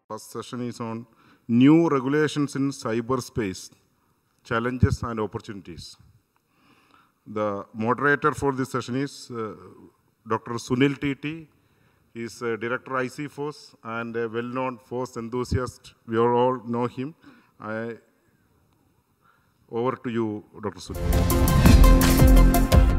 First session is on new regulations in cyberspace, challenges and opportunities. The moderator for this session is Dr. Sunil TT. He is Director IC Force and a well-known Force enthusiast. We all know him. Over to you, Dr. Sunil.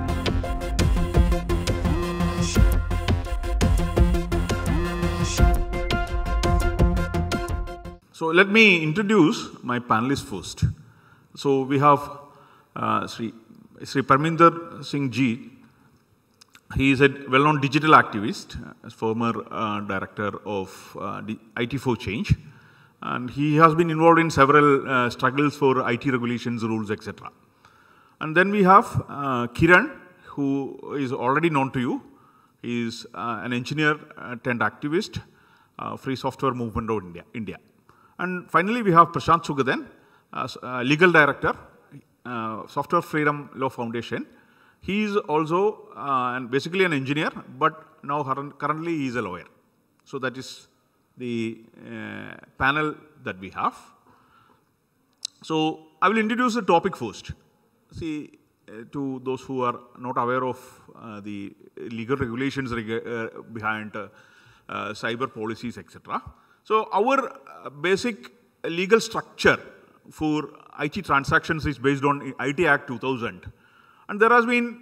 So let me introduce my panelists first. So we have Sri Parminder Singh Ji. He is a well-known digital activist, former director of IT for Change, and he has been involved in several struggles for IT regulations, rules, etc. And then we have Kiran, who is already known to you. He is an engineer turned activist, Free Software Movement of India. And finally, we have Prashant Sugadan, legal director, Software Freedom Law Foundation. He is also basically an engineer, but now currently he is a lawyer. So that is the panel that we have. So I will introduce the topic first. See, to those who are not aware of the legal regulations behind cyber policies, etc. So our basic legal structure for IT transactions is based on IT Act 2000. And there has been,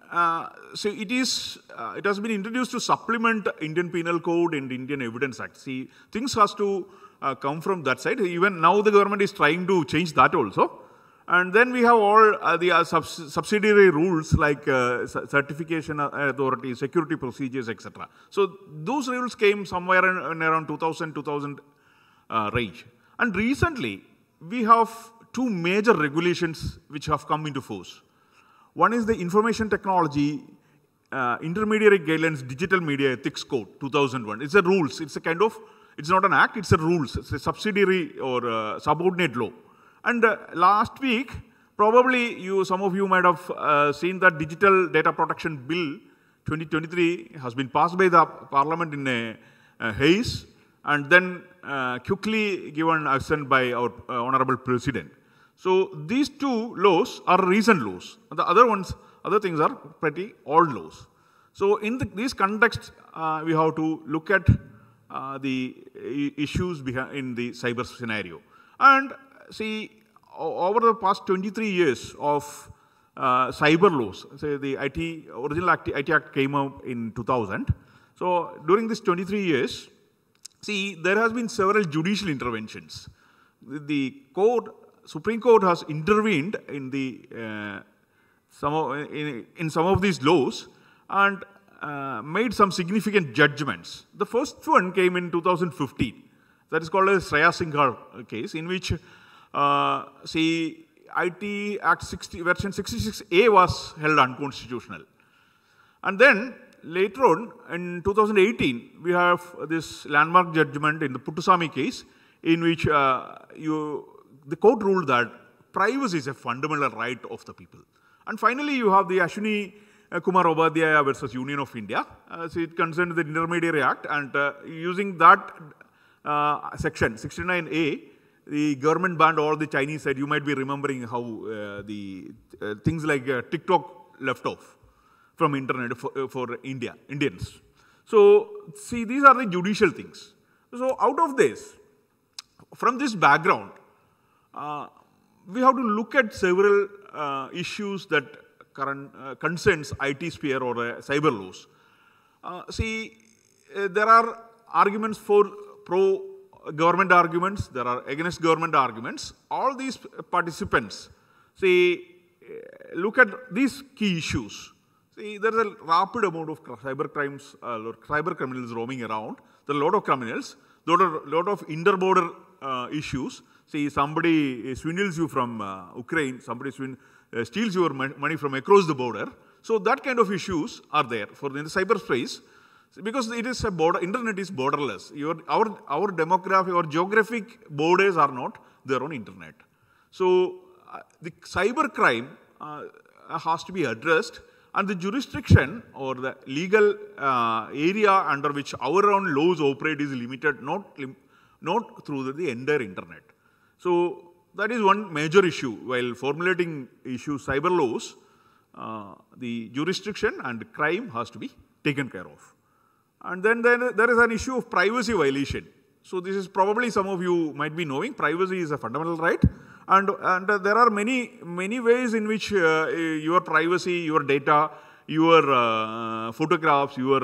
it has been introduced to supplement Indian Penal Code and Indian Evidence Act. See, things has to come from that side. Even now the government is trying to change that also. And then we have all the subsidiary rules like certification authority, security procedures, etc. So those rules came somewhere in around 2000 range. And recently, we have two major regulations which have come into force. One is the Information Technology Intermediary Guidelines Digital Media Ethics Code 2001. It's a rules. It's a kind of, it's not an act, it's a rules. It's a subsidiary or subordinate law. And last week, probably some of you might have seen that Digital Data Protection Bill 2023 has been passed by the Parliament in a haze and then quickly given assent by our Honorable President. So these two laws are recent laws. The other things are pretty old laws. So in this context, we have to look at the issues in the cyber scenario. And see, over the past 23 years of cyber laws, say the original IT Act came out in 2000. So during this 23 years, see, there has been several judicial interventions. The Supreme Court has intervened in some of these laws and made some significant judgments. The first one came in 2015. That is called a Shreya Singhal case, in which IT Act version 66A was held unconstitutional. And then later on, in 2018, we have this landmark judgment in the Puttaswamy case, in which the court ruled that privacy is a fundamental right of the people. And finally, you have the Ashwini Kumar Upadhyaya versus Union of India. So it concerns the Intermediary Act, and using that section 69A, the government banned all the Chinese side. You might be remembering how the things like TikTok left off from internet for Indians. So see, these are the judicial things. So out of this, from this background, we have to look at several issues that concerns IT sphere or cyber laws. See, there are arguments for pro-government arguments, there are against government arguments. All these participants, look at these key issues. See, there is a rapid amount of cyber crimes, cyber criminals roaming around. There are a lot of criminals, there are a lot of inter-border issues. See, somebody swindles you from Ukraine, somebody steals your money from across the border. So that kind of issues are there in the cyberspace, because it is internet is borderless. Our demographic or geographic borders are not there on internet. So the cyber crime has to be addressed, and the jurisdiction or the legal area under which our own laws operate is limited, not through the entire internet. So that is one major issue. While formulating cyber laws, the jurisdiction and crime has to be taken care of. And then there is an issue of privacy violation. So this is probably some of you might be knowing, privacy is a fundamental right. And there are many ways in which your privacy, your data, your photographs, your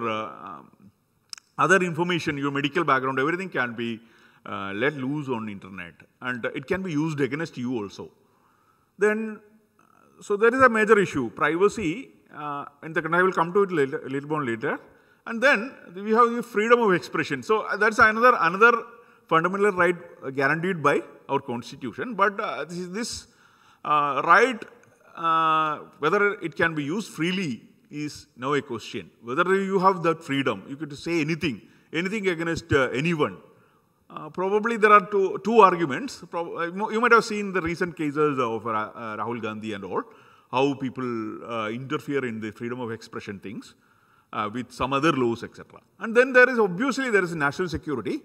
other information, your medical background, everything can be let loose on internet. And it can be used against you also. Then, so there is a major issue, privacy, and I will come to it a little more later. And then we have the freedom of expression. So that's another fundamental right guaranteed by our constitution. But this right, whether it can be used freely is now a question. Whether you have that freedom, you could say anything against anyone. Probably there are two arguments. You might have seen the recent cases of Rahul Gandhi and all, how people interfere in the freedom of expression things. With some other laws, etc. And then there is obviously national security,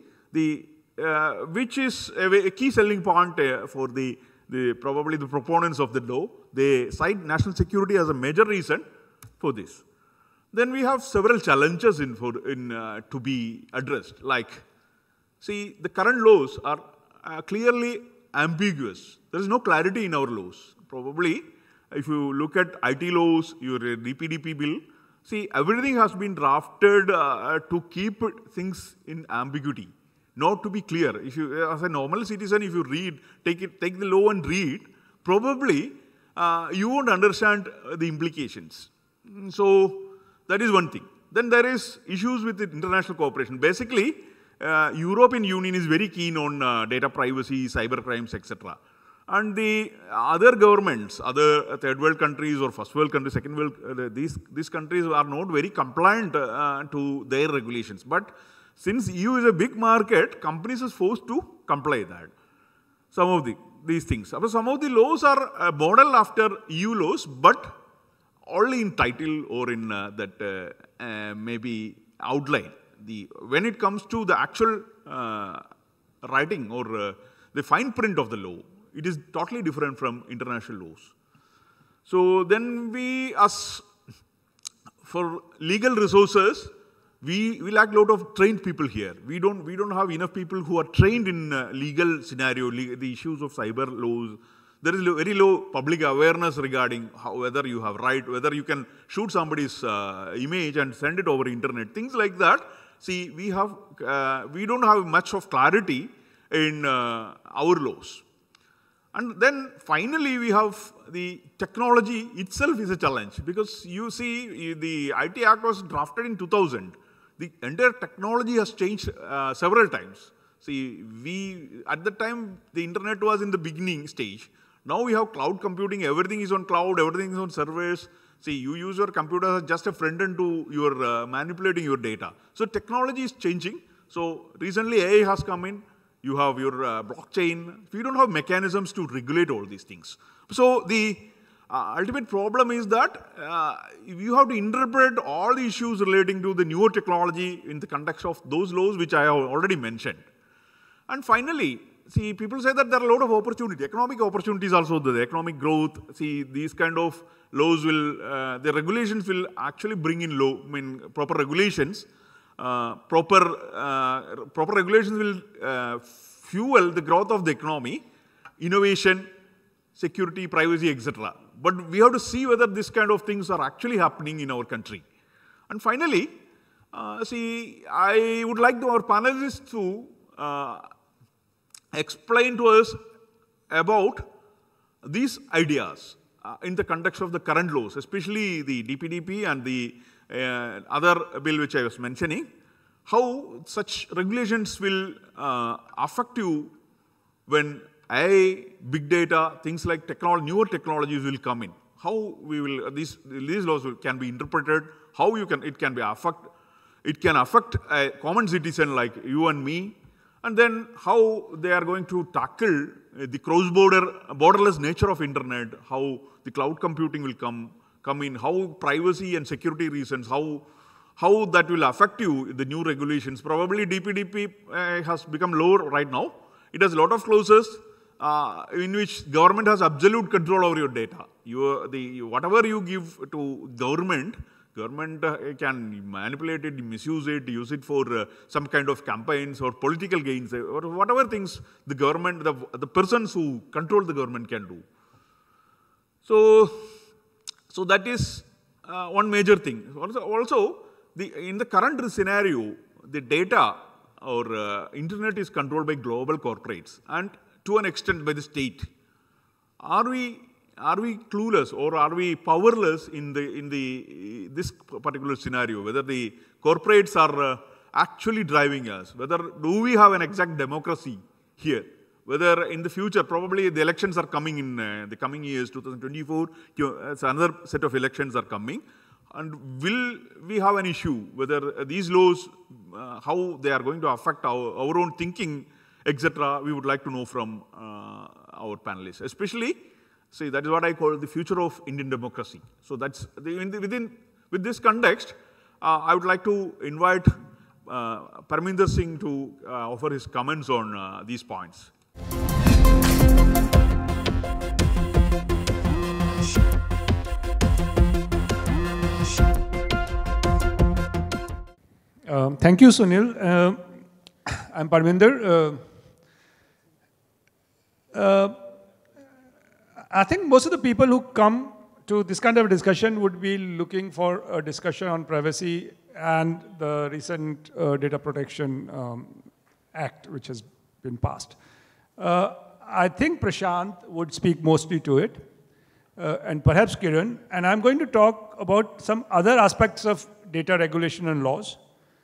which is a key selling point for probably the proponents of the law. They cite national security as a major reason for this. Then we have several challenges to be addressed. Like, see, the current laws are clearly ambiguous. There is no clarity in our laws. Probably, if you look at IT laws, your DPDP bill. See, everything has been drafted to keep things in ambiguity, not to be clear. If you, as a normal citizen, if you take the law and read, probably you won't understand the implications. So that is one thing. Then there is issues with the international cooperation. Basically, European Union is very keen on data privacy, cyber crimes, etc. And the other governments, other third world countries or first world countries, second world, these countries are not very compliant to their regulations. But since EU is a big market, companies are forced to comply that. Some of these things. Some of the laws are modeled after EU laws, but only in title or in that maybe outline. When it comes to the actual writing or the fine print of the law, it is totally different from international laws. So then for legal resources, we lack a lot of trained people here. We don't have enough people who are trained in legal scenario, the issues of cyber laws. There is very low public awareness regarding whether you have right, whether you can shoot somebody's image and send it over internet, things like that. See, we don't have much of clarity in our laws. And then finally, we have the technology itself is a challenge because you see the IT Act was drafted in 2000. The entire technology has changed several times. See, at the time, the internet was in the beginning stage. Now we have cloud computing, everything is on cloud, everything is on servers. See, you use your computer as just a front end to your manipulating your data. So technology is changing. So recently AI has come in. You have your blockchain. We don't have mechanisms to regulate all these things. So the ultimate problem is that you have to interpret all the issues relating to the newer technology in the context of those laws which I have already mentioned. And finally, see, people say that there are a lot of opportunity, economic opportunities also, the economic growth. See, these kind of laws the regulations will actually bring in proper regulations. Proper regulations will fuel the growth of the economy, innovation, security, privacy, etc. But we have to see whether this kind of things are actually happening in our country. And finally, see, I would like our panelists to explain to us about these ideas in the context of the current laws, especially the DPDP and the other bill which I was mentioning, how such regulations will affect you when AI, big data, things like newer technologies will come in. How these laws can be interpreted, how it can affect a common citizen like you and me, and then how they are going to tackle the borderless nature of internet, how the cloud computing will come in, how privacy and security reasons, how how that will affect you, the new regulations. Probably DPDP has become low right now. It has a lot of clauses in which government has absolute control over your data. Whatever you give to government can manipulate it, misuse it, use it for some kind of campaigns or political gains or whatever things the government, the persons who control the government can do. So that is one major thing. Also in the current scenario, the data or internet is controlled by global corporates and to an extent by the state. Are we clueless or are we powerless in this particular scenario? Whether the corporates are actually driving us? Whether do we have an exact democracy here? Whether in the future, probably the elections are coming in the coming years, 2024, another set of elections are coming. And will we have an issue whether these laws, how they are going to affect our own thinking, etc. We would like to know from our panelists. Especially, see, that is what I call the future of Indian democracy. So that's with this context, I would like to invite Parminder Singh to offer his comments on these points. Thank you, Sunil. I'm Parminder. I think most of the people who come to this kind of discussion would be looking for a discussion on privacy and the recent Data Protection Act, which has been passed. I think Prashant would speak mostly to it, and perhaps Kiran, and I'm going to talk about some other aspects of data regulation and laws,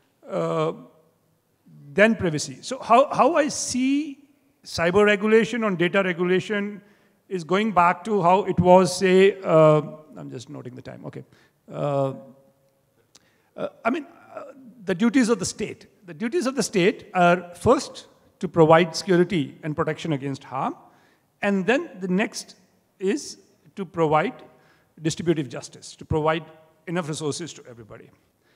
then privacy. So how I see cyber regulation on data regulation is going back to how it was, say, I'm just noting the time, okay. The duties of the state. The duties of the state are first to provide security and protection against harm, and then the next is to provide distributive justice, to provide enough resources to everybody.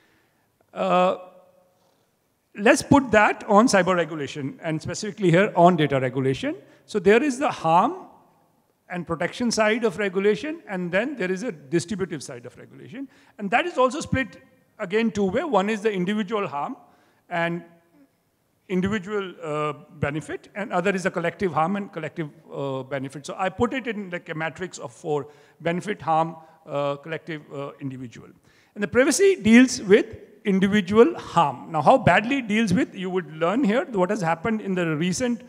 Let's put that on cyber regulation, and specifically here on data regulation. So there is the harm and protection side of regulation, and then there is a distributive side of regulation. And that is also split, again, two ways. One is the individual harm and individual benefit, and other is a collective harm and collective benefit. So I put it in like a matrix of 4: benefit, harm, collective, individual. And the privacy deals with individual harm. Now, how badly it deals with, you would learn here what has happened in the recent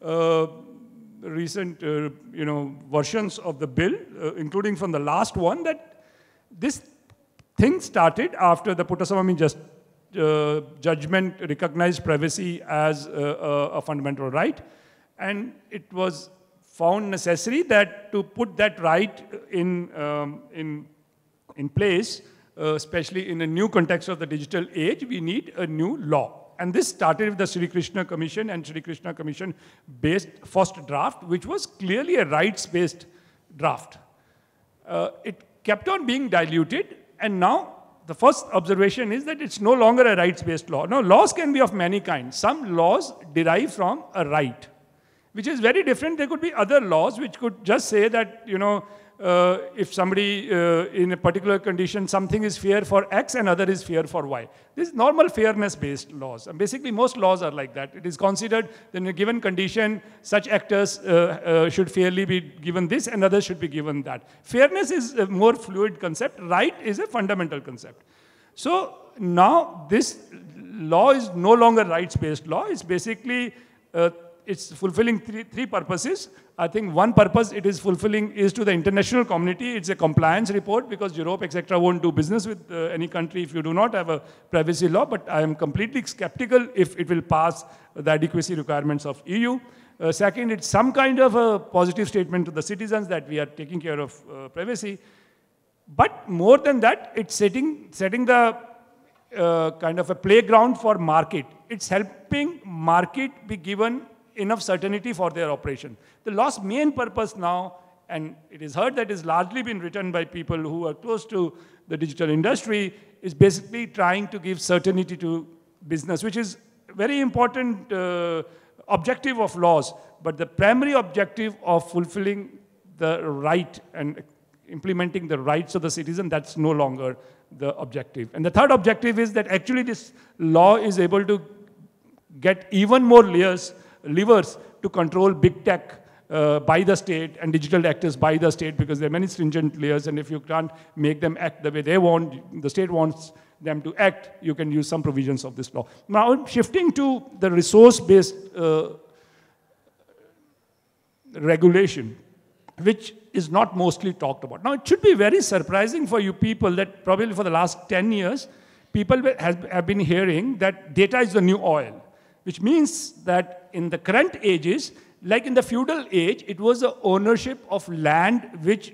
versions of the bill, including from the last one, that this thing started after the Puttaswamy judgment recognized privacy as a fundamental right, and it was found necessary that to put that right in place, especially in a new context of the digital age, we need a new law. And this started with the Sri Krishna Commission and Sri Krishna Commission-based first draft, which was clearly a rights-based draft. It kept on being diluted, and now the first observation is that it's no longer a rights-based law. Now, laws can be of many kinds. Some laws derive from a right, which is very different. There could be other laws which could just say that, if somebody in a particular condition, something is fair for X and other is fair for Y. This is normal fairness-based laws. And basically, most laws are like that. It is considered that in a given condition, such actors should fairly be given this and others should be given that. Fairness is a more fluid concept. Right is a fundamental concept. So now this law is no longer rights-based law. It's basically, it's fulfilling three purposes. I think one purpose it is fulfilling is to the international community. It's a compliance report because Europe, etc., won't do business with any country if you do not have a privacy law. But I am completely skeptical if it will pass the adequacy requirements of EU. Second, it's some kind of a positive statement to the citizens that we are taking care of privacy. But more than that, it's setting the kind of a playground for market. It's helping market be given enough certainty for their operation. The law's main purpose now, and it is heard that is largely been written by people who are close to the digital industry, is basically trying to give certainty to business, which is very important objective of laws, but the primary objective of fulfilling the right and implementing the rights of the citizen, that's no longer the objective. And the third objective is that actually this law is able to get even more levers to control big tech by the state and digital actors by the state, because there are many stringent layers, and if you can't make them act the way they want, the state wants them to act, you can use some provisions of this law. Now, shifting to the resource-based regulation, which is not mostly talked about. Now, it should be very surprising for you people that probably for the last 10 years, people have been hearing that data is the new oil, which means that in the current ages, like in the feudal age, it was the ownership of land which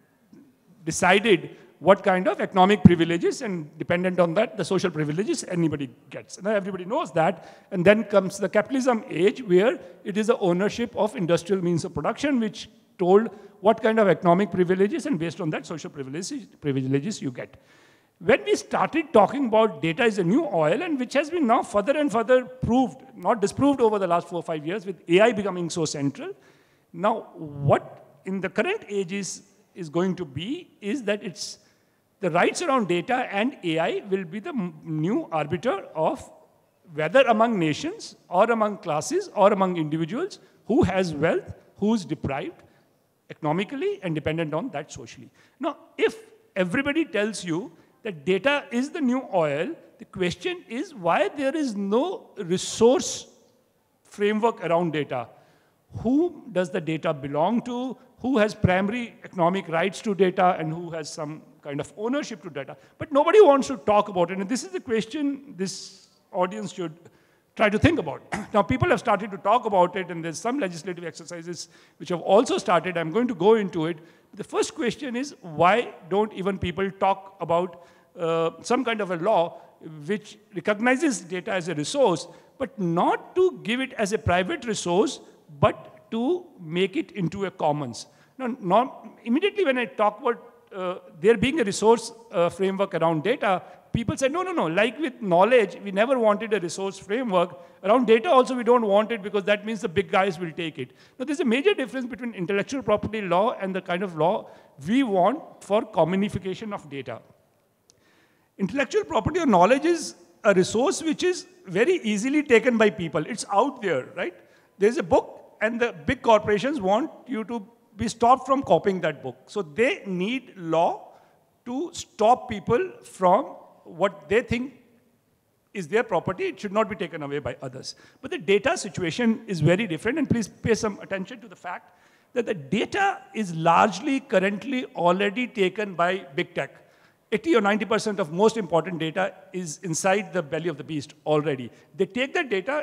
decided what kind of economic privileges, and dependent on that, the social privileges anybody gets. Now everybody knows that. And then comes the capitalism age, where it is the ownership of industrial means of production which told what kind of economic privileges, and based on that, social privileges you get. When we started talking about data is a new oil, and which has been now further and further proved, not disproved over the last 4 or 5 years, with AI becoming so central. Now, what in the current age is going to be is that it's the rights around data and AI will be the new arbiter of whether among nations or among classes or among individuals who has wealth, who's deprived economically and dependent on that socially. Now, if everybody tells you that data is the new oil, the question is why there is no resource framework around data. Who does the data belong to? Who has primary economic rights to data, and who has some kind of ownership to data? But nobody wants to talk about it, and this is the question this audience should try to think about. Now, people have started to talk about it, and there's some legislative exercises which have also started. I'm going to go into it. The first question is, why don't even people talk about some kind of a law which recognizes data as a resource, but not to give it as a private resource, but to make it into a commons? Now, immediately when I talk about there being a resource framework around data, people say, no, like with knowledge, we never wanted a resource framework. Around data also, we don't want it because that means the big guys will take it. Now, there's a major difference between intellectual property law and the kind of law we want for commonification of data. Intellectual property or knowledge is a resource which is very easily taken by people. It's out there, right? There's a book, and the big corporations want you to be stopped from copying that book. So they need law to stop people from what they think is their property. It should not be taken away by others. But the data situation is very different, and please pay some attention to the fact that the data is largely currently already taken by big tech. 80 or 90% of most important data is inside the belly of the beast already. They take that data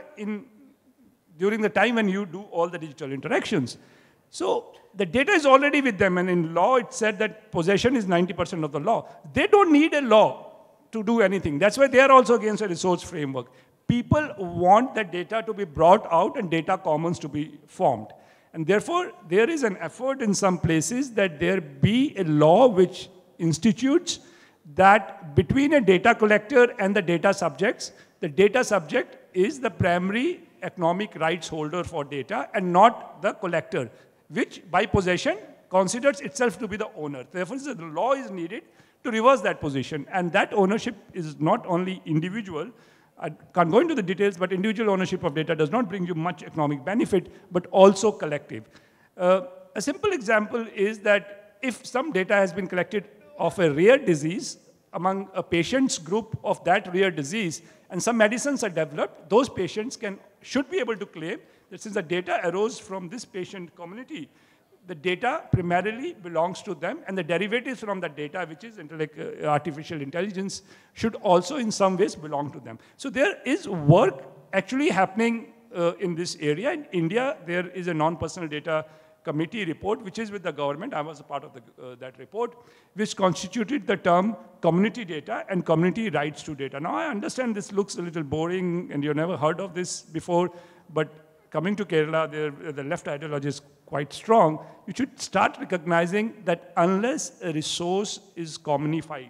during the time when you do all the digital interactions. So the data is already with them, and in law it said that possession is 90% of the law. They don't need a law to do anything. That's why they are also against a resource framework. People want that data to be brought out and data commons to be formed. And therefore, there is an effort in some places that there be a law which institutes that between a data collector and the data subjects, the data subject is the primary economic rights holder for data and not the collector, which by possession considers itself to be the owner. Therefore, the law is needed to reverse that position. And that ownership is not only individual. I can't go into the details, but individual ownership of data does not bring you much economic benefit, but also collective. A simple example is that if some data has been collected of a rare disease among a patient's group of that rare disease, and some medicines are developed, those patients should be able to claim that since the data arose from this patient community, the data primarily belongs to them, and the derivatives from that data, which is artificial intelligence, should also in some ways belong to them. So there is work actually happening in this area. In India, there is a non-personal data committee report, which is with the government. I was a part of that report, which constituted the term community data and community rights to data. Now, I understand this looks a little boring, and you've never heard of this before, but coming to Kerala, the left ideology is quite strong. You should start recognizing that unless a resource is commonified,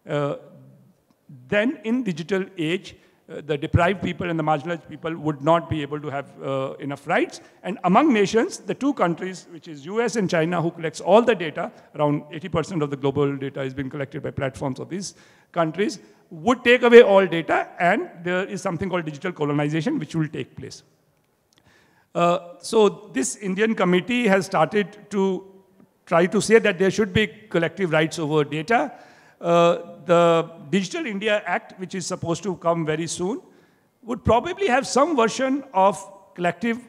then in digital age, the deprived people and the marginalized people would not be able to have enough rights. And among nations, the two countries, which is US and China, who collects all the data, around 80% of the global data is being collected by platforms of these countries, would take away all data, and there is something called digital colonization, which will take place. So this Indian committee has started to try to say that there should be collective rights over data. The Digital India Act, which is supposed to come very soon, would probably have some version of collective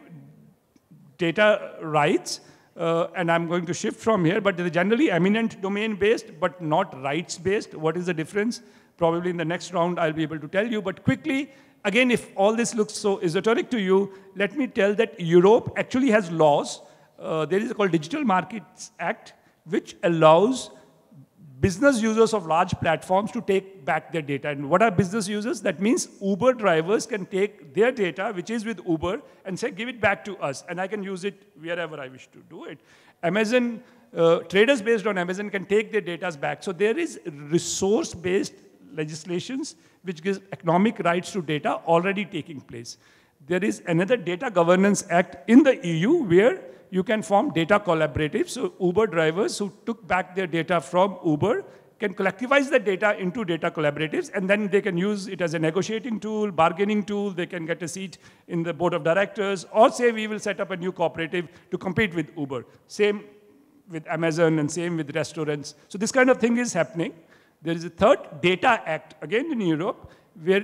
data rights. And I'm going to shift from here, but they're generally eminent domain-based, but not rights-based. What is the difference? Probably in the next round, I'll be able to tell you. But quickly, again, if all this looks so esoteric to you, let me tell that Europe actually has laws. There is a called Digital Markets Act, which allows business users of large platforms to take back their data. And what are business users? That means Uber drivers can take their data, which is with Uber, and say, give it back to us, and I can use it wherever I wish to do it. Amazon, traders based on Amazon can take their data back. So there is resource-based legislations which gives economic rights to data already taking place. There is another Data Governance Act in the EU where you can form data collaboratives. So Uber drivers who took back their data from Uber can collectivize the data into data collaboratives, and then they can use it as a negotiating tool, bargaining tool. They can get a seat in the board of directors, or say we will set up a new cooperative to compete with Uber. Same with Amazon and same with restaurants. So this kind of thing is happening. There is a third Data Act, again in Europe, where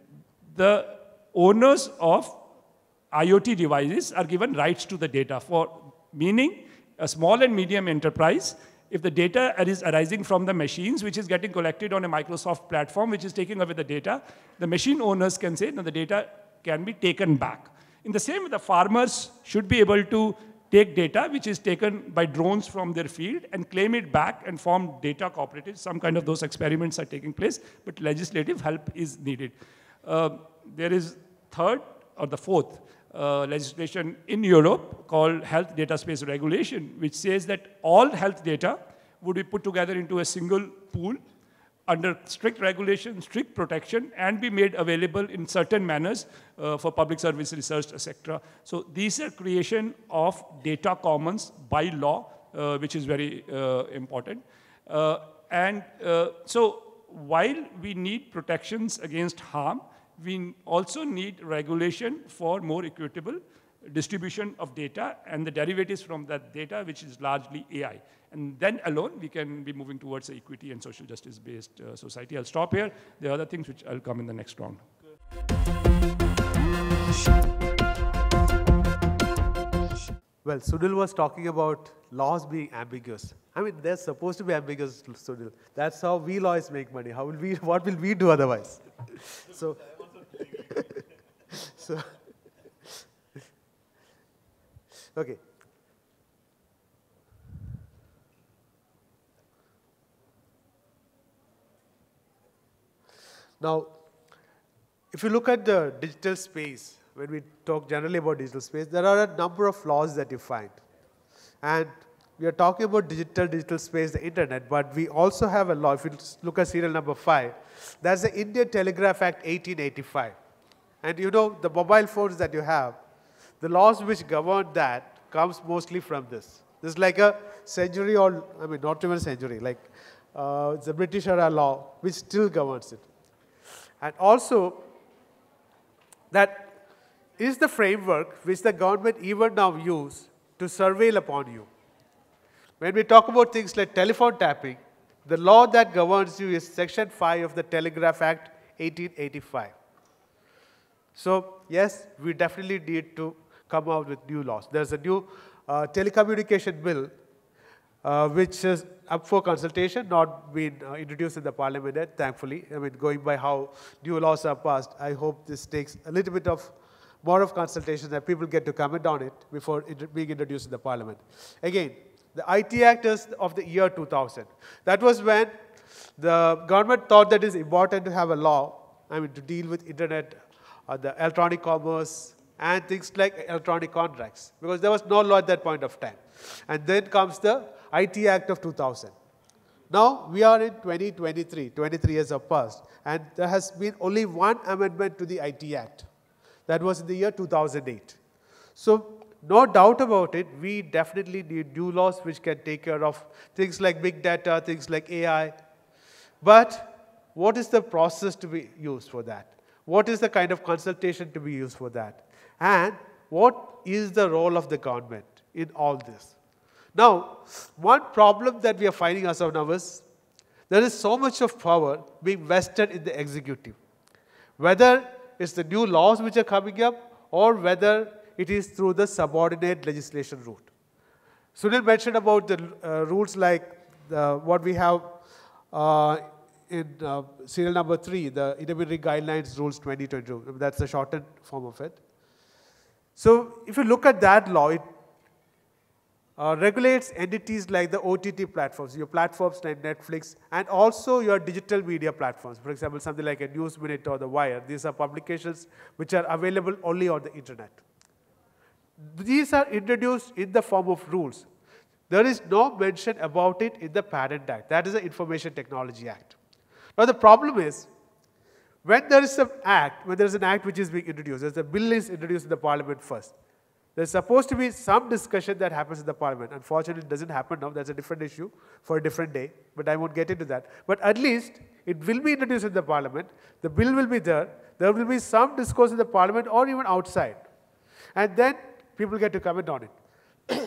the owners of IoT devices are given rights to the data, meaning a small and medium enterprise, if the data is arising from the machines, which is getting collected on a Microsoft platform, which is taking away the data, the machine owners can say, no, the data can be taken back. In the same way, the farmers should be able to take data, which is taken by drones from their field, and claim it back and form data cooperatives. Some kind of those experiments are taking place, but legislative help is needed. There is third or the fourth legislation in Europe called Health Data Space Regulation, which says that all health data would be put together into a single pool under strict regulation, strict protection, and be made available in certain manners for public service research, etc. So these are creation of data commons by law, which is very important. So while we need protections against harm, we also need regulation for more equitable distribution of data and the derivatives from that data, which is largely AI. And then alone, we can be moving towards an equity and social justice-based society. I'll stop here. There are other things which I'll come in the next round. Well, Sunil was talking about laws being ambiguous. I mean, they're supposed to be ambiguous, Sunil. That's how we lawyers make money. What will we do otherwise? So, okay. Now, if you look at the digital space, when we talk generally about digital space, there are a number of laws that you find. And we are talking about digital space, the internet, but we also have a law. If you look at serial number 5, that's the Indian Telegraph Act 1885. And you know, the mobile phones that you have, the laws which govern that comes mostly from this. This is like a century or, I mean, not even a century, like the British era law, which still governs it. And also, that is the framework which the government even now use to surveil upon you. When we talk about things like telephone tapping, the law that governs you is Section 5 of the Telegraph Act 1885. So, yes, we definitely need to come out with new laws. There's a new telecommunication bill which is up for consultation, not been introduced in the parliament yet, thankfully. I mean, going by how new laws are passed, I hope this takes a little bit of more of consultation that people get to comment on it before it being introduced in the parliament. Again, the IT Act is of the year 2000. That was when the government thought that it is important to have a law, I mean, to deal with internet, the electronic commerce, and things like electronic contracts, because there was no law at that point of time. And then comes the IT Act of 2000. Now we are in 2023, 23 years have passed, and there has been only one amendment to the IT Act. That was in the year 2008. So no doubt about it, we definitely need new laws which can take care of things like big data, things like AI. But what is the process to be used for that? What is the kind of consultation to be used for that? And what is the role of the government in all this? Now, one problem that we are finding ourselves now is there is so much of power being vested in the executive. Whether it's the new laws which are coming up or whether it is through the subordinate legislation route. Sunil mentioned about the rules like what we have in serial number 3, the Intermediary Guidelines Rules 2022. That's the shortened form of it. So if you look at that law, it regulates entities like the OTT platforms, your platforms like Netflix, and also your digital media platforms. For example, something like a News Minute or The Wire. These are publications which are available only on the internet. These are introduced in the form of rules. There is no mention about it in the Patent Act. That is the Information Technology Act. Now the problem is, when there is an act, which is being introduced, as the bill is introduced in the parliament first, there's supposed to be some discussion that happens in the parliament. Unfortunately, it doesn't happen now. That's a different issue for a different day, but I won't get into that. But at least it will be introduced in the parliament. The bill will be there. There will be some discourse in the parliament or even outside. And then people get to comment on it.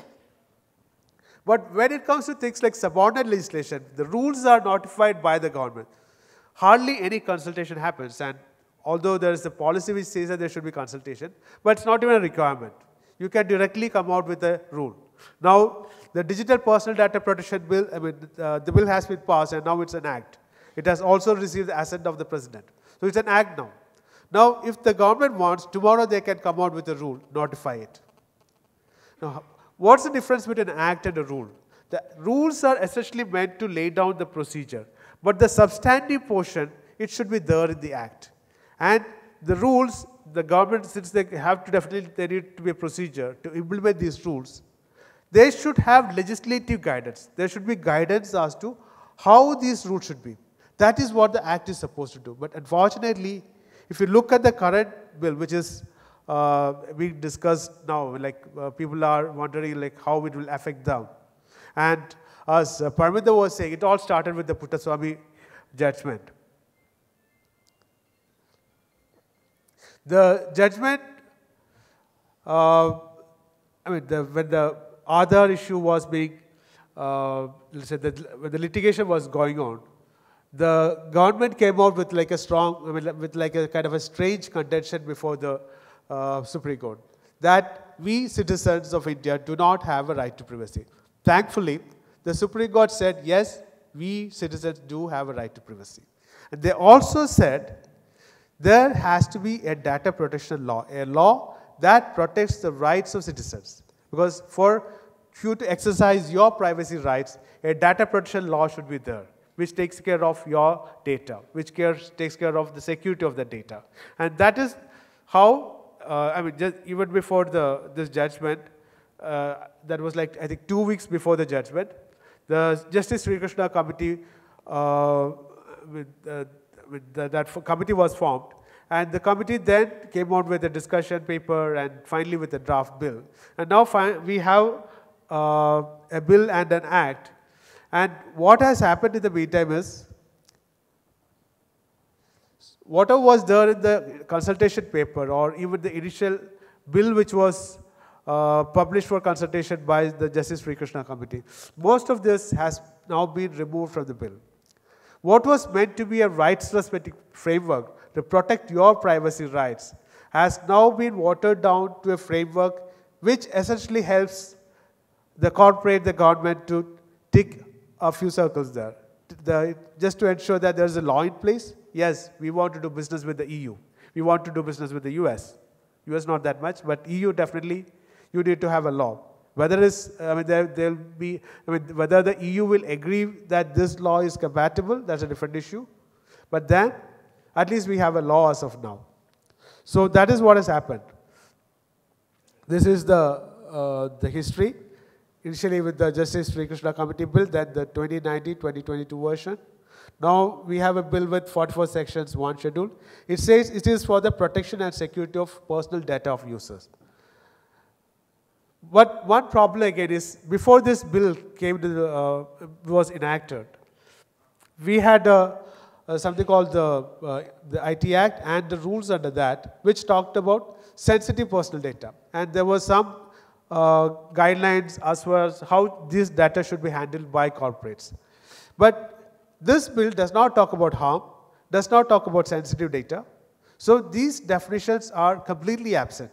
But when it comes to things like subordinate legislation, the rules are notified by the government. Hardly any consultation happens, and although there is a policy which says that there should be consultation, but it's not even a requirement. You can directly come out with a rule. Now, the Digital Personal Data Protection Bill, the bill has been passed and now it's an act. It has also received the assent of the President. So it's an act now. Now, if the government wants, tomorrow they can come out with a rule, notify it. Now, what's the difference between an act and a rule? The rules are essentially meant to lay down the procedure, but the substantive portion, it should be there in the act. And the rules, the government, since they have to definitely, there need to be a procedure to implement these rules, they should have legislative guidance. There should be guidance as to how these rules should be. That is what the act is supposed to do. But unfortunately, if you look at the current bill, which is being discussed now, like people are wondering like how it will affect them. And as Parminder was saying, it all started with the Puttaswamy judgment. The judgment, when the Aadhaar issue was being, let's say, when the litigation was going on, the government came out with like a strong, with like a kind of a strange contention before the Supreme Court, that we citizens of India do not have a right to privacy. Thankfully, the Supreme Court said, yes, we citizens do have a right to privacy. And they also said, there has to be a data protection law, a law that protects the rights of citizens. Because for you to exercise your privacy rights, a data protection law should be there, which takes care of your data, which takes care of the security of the data. And that is how, just even before this judgment, that was like, I think 2 weeks before the judgment, the Justice Sri Krishna committee, that committee was formed, and the committee then came out with a discussion paper and finally with a draft bill. And now we have a bill and an act. And what has happened in the meantime is, whatever was there in the consultation paper or even the initial bill which was published for consultation by the Justice Sri Krishna committee, most of this has now been removed from the bill. What was meant to be a rights-respecting framework to protect your privacy rights has now been watered down to a framework which essentially helps the corporate, the government to tick a few circles there. Just to ensure that there is a law in place. Yes, we want to do business with the EU. We want to do business with the US. US not that much, but EU definitely, you need to have a law. Whether it's, there'll be, whether the EU will agree that this law is compatible, that's a different issue. But then, at least we have a law as of now. So that is what has happened. This is the history. Initially with the Justice Sri Krishna Committee bill, then the 2019-2022 version. Now we have a bill with 44 sections, one schedule. It says it is for the protection and security of personal data of users. But one problem again is, before this bill came to was enacted, we had something called the IT Act and the rules under that, which talked about sensitive personal data. And there were some guidelines as far as how this data should be handled by corporates. But this bill does not talk about harm, does not talk about sensitive data. So these definitions are completely absent.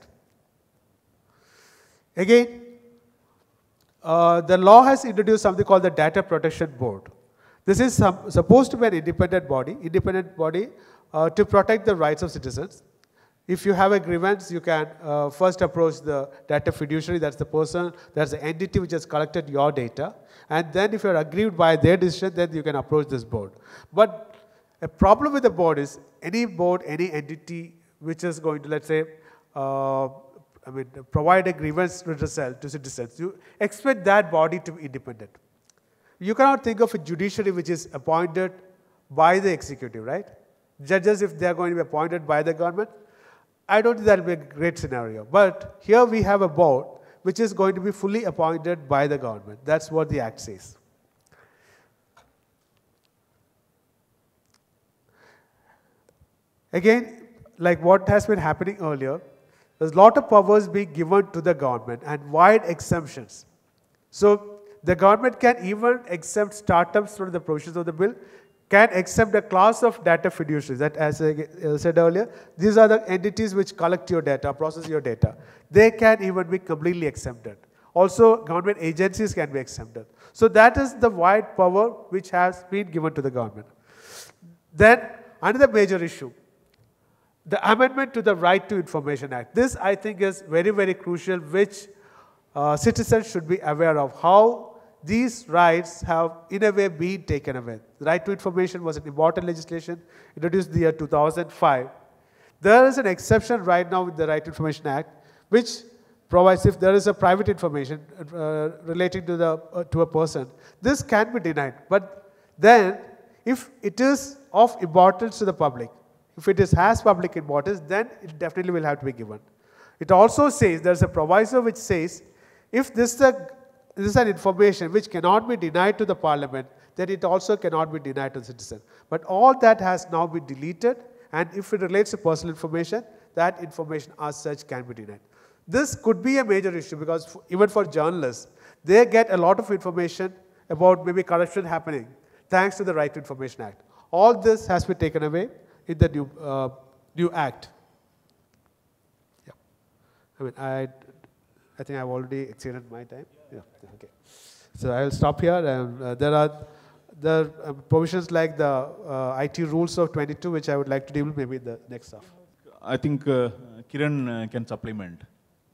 Again, the law has introduced something called the Data Protection Board. This is supposed to be an independent body to protect the rights of citizens. If you have a grievance, you can first approach the data fiduciary, that's the person, that's the entity which has collected your data. And then if you're aggrieved by their decision, then you can approach this board. But a problem with the board is any board, any entity which is going to, let's say, provide a grievance redressal to citizens, you expect that body to be independent. You cannot think of a judiciary which is appointed by the executive, right? Judges, if they are going to be appointed by the government, I don't think that will be a great scenario. But here we have a board which is going to be fully appointed by the government. That's what the Act says. Again, like what has been happening earlier, there's a lot of powers being given to the government and wide exemptions. So the government can even exempt startups from the provisions of the bill, can accept a class of data fiduciaries that, as I said earlier, these are the entities which collect your data, process your data. They can even be completely exempted. Also, government agencies can be exempted. So that is the wide power which has been given to the government. Then, another major issue, the amendment to the Right to Information Act. This, I think, is very, very crucial, which citizens should be aware of, how these rights have, in a way, been taken away. The right to information was an important legislation introduced in the year 2005. There is an exception right now with the Right to Information Act, which provides if there is a private information relating to a person, this can be denied. But then, if it is of importance to the public, if it has public importance, then it definitely will have to be given. It also says, there is a proviso which says, if this is an information which cannot be denied to the parliament, then it also cannot be denied to the citizen. But all that has now been deleted, and if it relates to personal information, that information as such can be denied. This could be a major issue because even for journalists, they get a lot of information about maybe corruption happening thanks to the Right to Information Act. All this has been taken away in the new act. Yeah. I think I've already exceeded my time. Yeah. Okay. So I will stop here. There are provisions like the IT rules of 22, which I would like to deal with maybe in the next stuff. I think Kiran can supplement.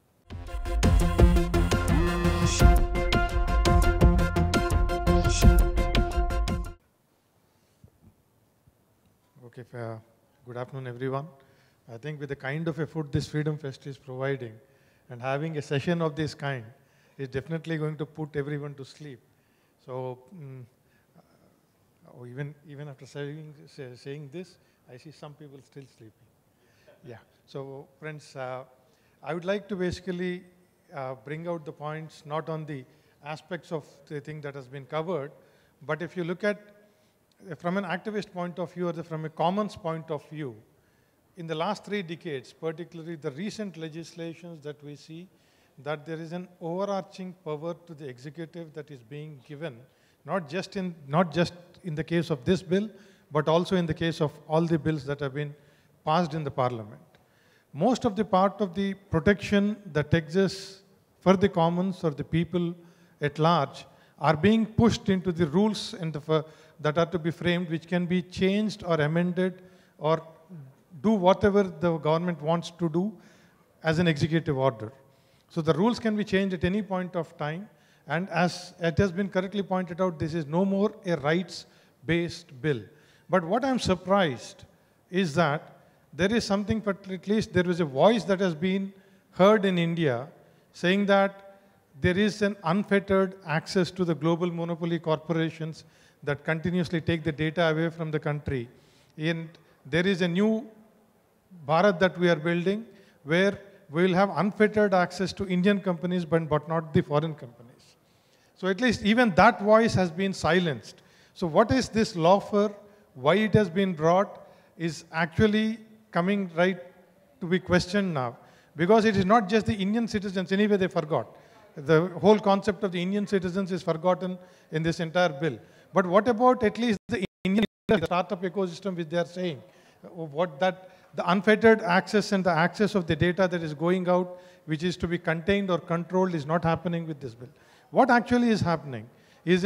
Okay, good afternoon, everyone. I think with the kind of effort this Freedom Fest is providing, and having a session of this kind is definitely going to put everyone to sleep. So even after saying this, I see some people still sleeping. Yeah. So friends, I would like to basically bring out the points not on the aspects of the thing that has been covered, but if you look at from an activist point of view or from a commons point of view, in the last 3 decades, particularly the recent legislations that we see, that there is an overarching power to the executive that is being given, not just in the case of this bill, but also in the case of all the bills that have been passed in the parliament. Most of the part of the protection that exists for the commons or the people at large are being pushed into the rules that are to be framed, which can be changed or amended or do whatever the government wants to do as an executive order. So the rules can be changed at any point of time, and as it has been correctly pointed out, this is no more a rights-based bill. But what I'm surprised is that there is something, but at least there is a voice that has been heard in India saying that there is an unfettered access to the global monopoly corporations that continuously take the data away from the country. And there is a new Bharat that we are building where we will have unfettered access to Indian companies but not the foreign companies. So at least even that voice has been silenced. So what is this law for? Why it has been brought is actually coming right to be questioned now. Because it is not just the Indian citizens, anyway they forgot. The whole concept of the Indian citizens is forgotten in this entire bill. But what about at least the Indian startup ecosystem which they are saying? What that the unfettered access and the access of the data that is going out, which is to be contained or controlled, is not happening with this bill. What actually is happening is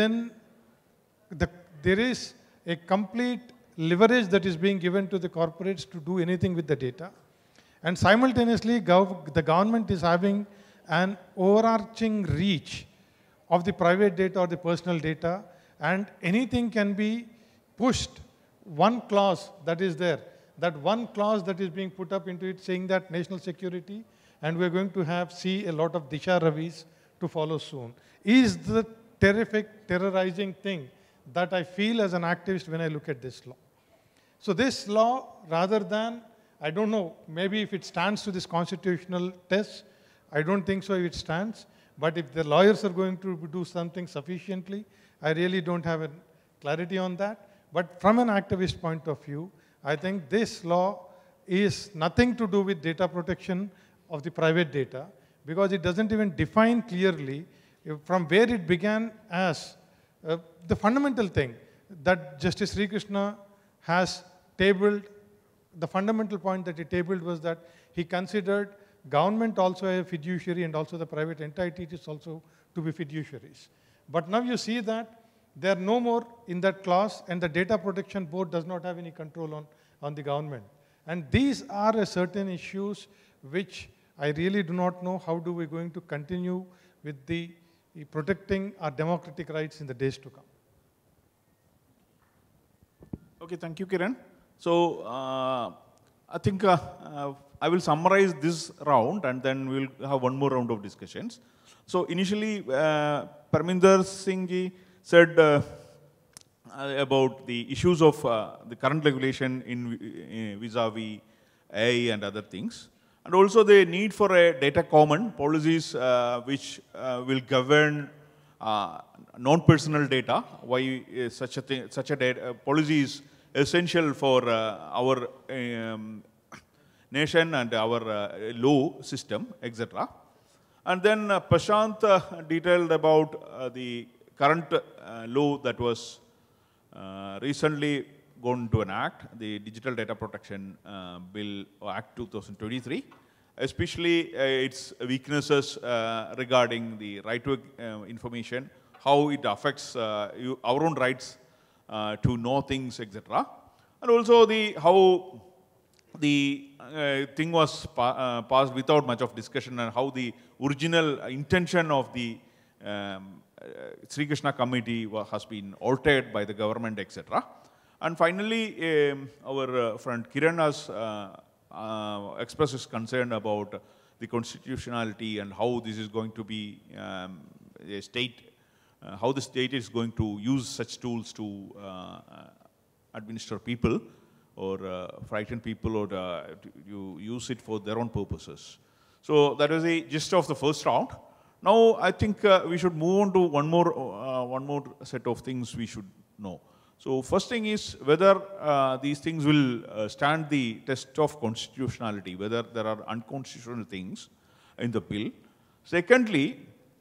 there is a complete leverage that is being given to the corporates to do anything with the data. And simultaneously, the government is having an overarching reach of the private data or the personal data, and anything can be pushed. One clause that is there, that one clause that is being put up into it saying that national security, and we're going to see a lot of Disha Ravis to follow soon, is the terrific, terrorizing thing that I feel as an activist when I look at this law. So this law, rather than, I don't know, maybe if it stands to this constitutional test, I don't think so if it stands, but if the lawyers are going to do something sufficiently, I really don't have a clarity on that. But from an activist point of view, I think this law is nothing to do with data protection of the private data, because it doesn't even define clearly from where it began as the fundamental thing that Justice Sri Krishna has tabled. The fundamental point that he tabled was that he considered government also a fiduciary and also the private entities also to be fiduciaries. But now you see that they are no more in that clause, and the Data Protection Board does not have any control on the government. And these are certain issues which I really do not know how do we going to continue with the protecting our democratic rights in the days to come. Okay, thank you, Kiran. So I think I will summarize this round and then we'll have one more round of discussions. So initially, Parminder Singh ji said about the issues of the current regulation in vis-a-vis AI and other things. And also the need for a data common policies which will govern non-personal data. Why such a data policy is essential for our nation and our law system, etc. And then Prashant detailed about the current law that was recently gone to an act, the Digital Data Protection Bill Act 2023, especially its weaknesses regarding the right to information, how it affects our own rights to know things, etc. And also how the thing was passed without much of discussion, and how the original intention of the Sri Krishna committee has been altered by the government, etc. And finally, our friend Kiran has expressed his concern about the constitutionality and how this is going to be a state, how the state is going to use such tools to administer people or frighten people, or you use it for their own purposes. So that is the gist of the first round. Now I think we should move on to one more set of things we should know. So first thing is whether these things will stand the test of constitutionality, whether there are unconstitutional things in the bill. Secondly,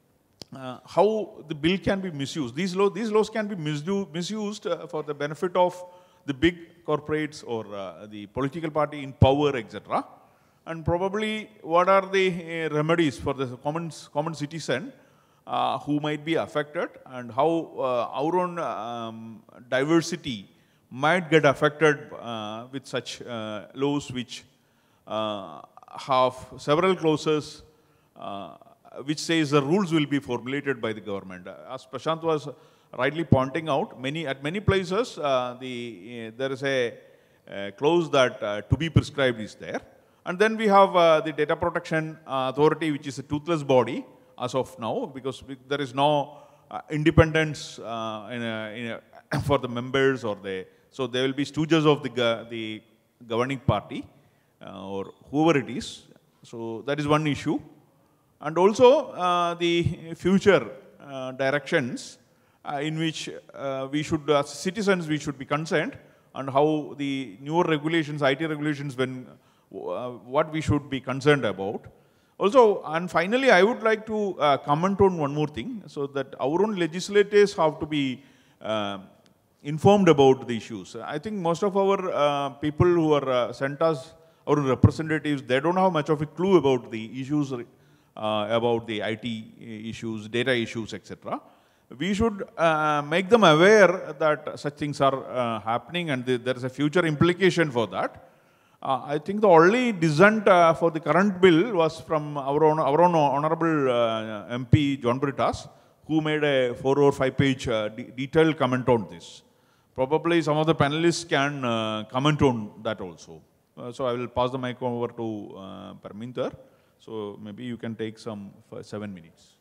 how the bill can be misused. These laws can be misused for the benefit of the big corporates or the political party in power, etc. And probably what are the remedies for the common citizen who might be affected, and how our own diversity might get affected with such laws which have several clauses which says the rules will be formulated by the government. As Prashant was rightly pointing out, at many places there is a clause that to be prescribed is there. And then we have the Data Protection Authority, which is a toothless body as of now, because there is no independence for the members or so there will be stooges of the governing party or whoever it is. So that is one issue. And also the future directions in which we should, as citizens, we should be concerned, and how the newer regulations, IT regulations, what we should be concerned about. Also, and finally, I would like to comment on one more thing, so that our own legislators have to be informed about the issues. I think most of our people who are sent us, our representatives, they don't have much of a clue about the issues, about the IT issues, data issues, etc. We should make them aware that such things are happening, and there is a future implication for that. I think the only dissent for the current bill was from our own honorable MP John Britas, who made a 4 or 5 page detailed comment on this. Probably some of the panelists can comment on that also. So I will pass the mic over to Parminder. So maybe you can take some for 7 minutes.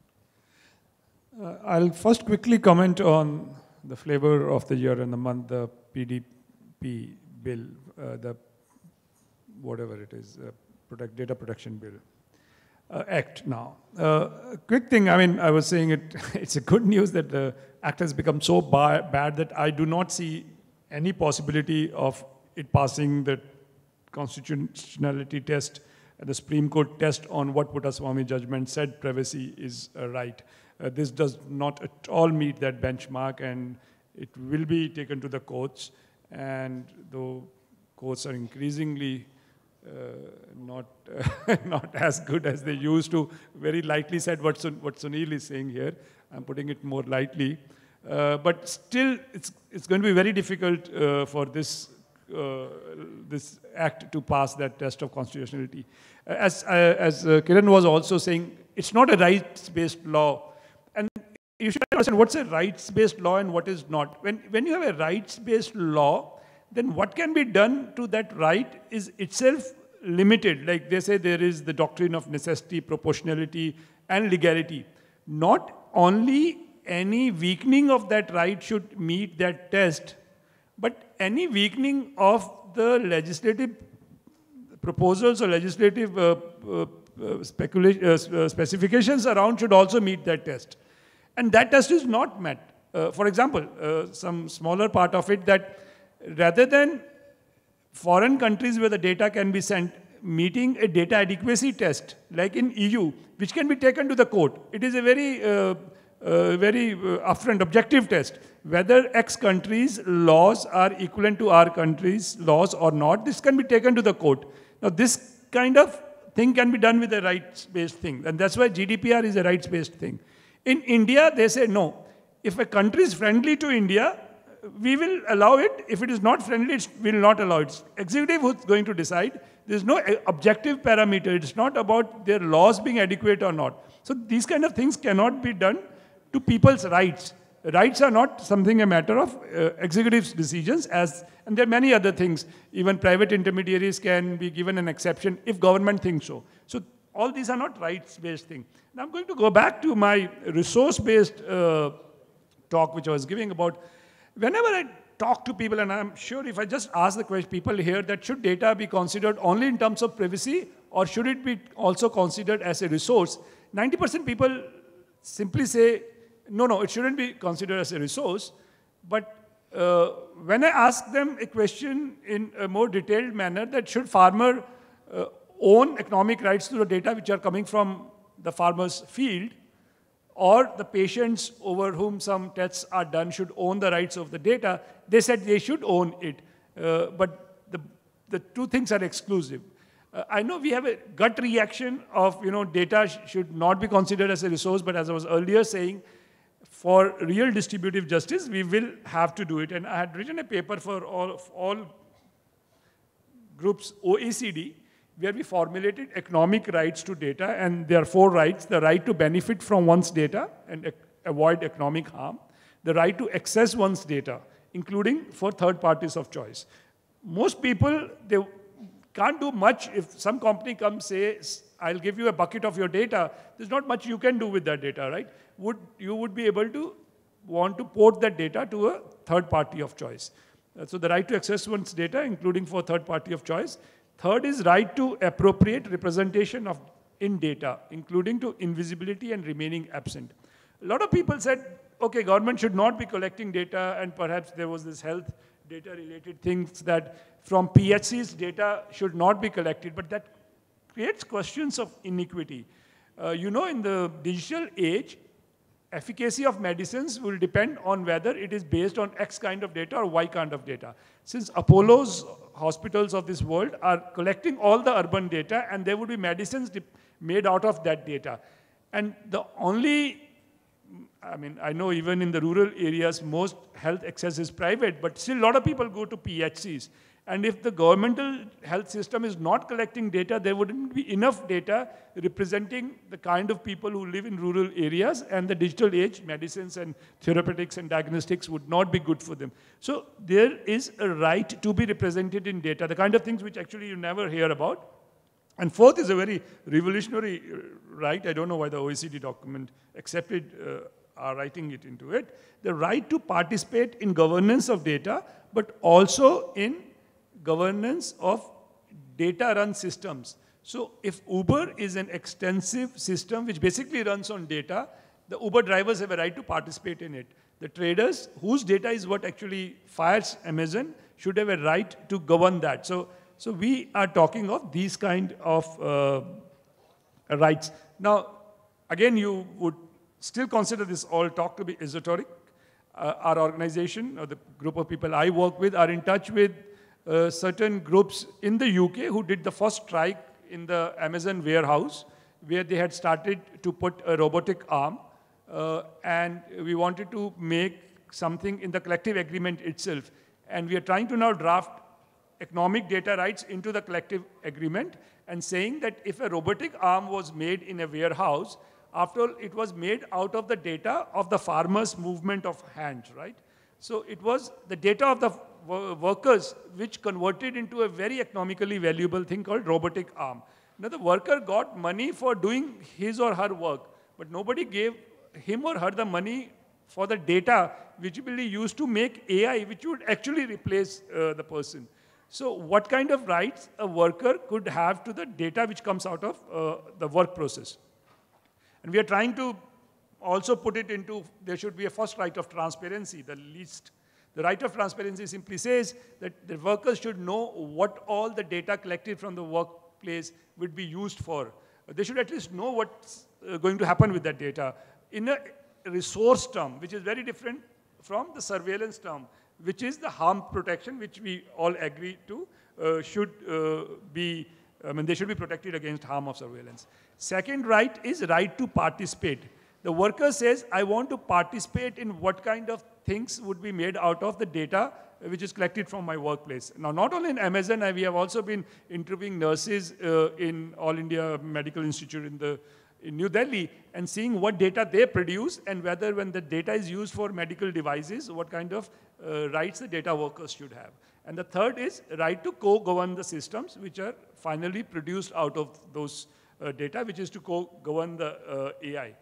I'll first quickly comment on the flavor of the year and the month, the PDP bill, the whatever it is, Data Protection Bill, Act now. Quick thing, I mean, I was saying it's a good news that the Act has become so bad that I do not see any possibility of it passing the constitutionality test, the Supreme Court test on what Puttaswamy judgment said privacy is a right. This does not at all meet that benchmark, and it will be taken to the courts, and though courts are increasingly not as good as they used to. Very lightly said what Sunil is saying here. I'm putting it more lightly. But still, it's going to be very difficult for this act to pass that test of constitutionality. As Kiran was also saying, it's not a rights-based law. And you should understand what's a rights-based law and what is not. When you have a rights-based law, then what can be done to that right is itself limited. Like they say, there is the doctrine of necessity, proportionality, and legality. Not only any weakening of that right should meet that test, but any weakening of the legislative proposals or legislative specifications around should also meet that test. And that test is not met. For example, some smaller part of it that rather than foreign countries where the data can be sent meeting a data adequacy test, like in EU, which can be taken to the court. It is a very upfront objective test. Whether X countries' laws are equivalent to our country's laws or not, this can be taken to the court. Now, this kind of thing can be done with a rights-based thing, and that's why GDPR is a rights-based thing. In India, they say no. If a country is friendly to India, we will allow it. If it is not friendly, we will not allow it. It's executive who's going to decide. There's no objective parameter. It's not about their laws being adequate or not. So these kind of things cannot be done to people's rights. Rights are not something a matter of executive's decisions, and there are many other things. Even private intermediaries can be given an exception if government thinks so. So all these are not rights-based things. Now I'm going to go back to my resource-based talk, which I was giving about. Whenever I talk to people, and I'm sure if I just ask the question, people here, that should data be considered only in terms of privacy, or should it be also considered as a resource? 90% people simply say, no, it shouldn't be considered as a resource. But when I ask them a question in a more detailed manner, that should farmer own economic rights to the data which are coming from the farmer's field, or the patients over whom some tests are done should own the rights of the data, they said they should own it. But the two things are exclusive. I know we have a gut reaction of, data should not be considered as a resource, but as I was earlier saying, for real distributive justice, we will have to do it. And I had written a paper for all groups, OECD, where we formulated economic rights to data, and there are 4 rights: the right to benefit from one's data and avoid economic harm, the right to access one's data, including for third parties of choice. Most people, they can't do much if some company comes says, I'll give you a bucket of your data. There's not much you can do with that data, right? You would be able to want to port that data to a third party of choice. So the right to access one's data, including for third party of choice. Third is right to appropriate representation of in data, including to invisibility and remaining absent. A lot of people said, okay, government should not be collecting data, and perhaps there was this health data related things that from PHCs data should not be collected, but that creates questions of inequity. You know, in the digital age, efficacy of medicines will depend on whether it is based on X kind of data or Y kind of data. Since Apollo's hospitals of this world are collecting all the urban data, and there would be medicines made out of that data. And the only, I mean, I know even in the rural areas, most health access is private, but still a lot of people go to PHCs. And if the governmental health system is not collecting data, there wouldn't be enough data representing the kind of people who live in rural areas, and the digital age, medicines and therapeutics and diagnostics would not be good for them. So there is a right to be represented in data, the kind of things which actually you never hear about. And fourth is a very revolutionary right. I don't know why the OECD document accepted our writing it into it. The right to participate in governance of data, but also in governance of data-run systems. So if Uber is an extensive system which basically runs on data, the Uber drivers have a right to participate in it. The traders, whose data is what actually fires Amazon, should have a right to govern that. So we are talking of these kind of rights. Now, again, you would still consider this all talk to be esoteric. Our organization, or the group of people I work with, are in touch with certain groups in the UK who did the first strike in the Amazon warehouse, where they had started to put a robotic arm, and we wanted to make something in the collective agreement itself. And we are trying to now draft economic data rights into the collective agreement, and saying that if a robotic arm was made in a warehouse, after all, it was made out of the data of the farmer's movement of hands, right? So it was the data of the workers which converted into a very economically valuable thing called robotic arm. Now the worker got money for doing his or her work, but nobody gave him or her the money for the data which will be used to make AI, which would actually replace the person. So what kind of rights a worker could have to the data which comes out of the work process? And we are trying to also put it into, there should be a first right of transparency, the least. The right of transparency simply says that the workers should know what all the data collected from the workplace would be used for. They should at least know what's going to happen with that data in a resource term, which is very different from the surveillance term, which is the harm protection, which we all agree to should be, they should be protected against harm of surveillance. Second right is right to participate. The worker says, I want to participate in what kind of things would be made out of the data which is collected from my workplace. Now, not only in Amazon, we have also been interviewing nurses in All India Medical Institute in New Delhi, and seeing what data they produce, and whether when the data is used for medical devices, what kind of rights the data workers should have. And the third is right to co-govern the systems which are finally produced out of those data, which is to co-govern the AI.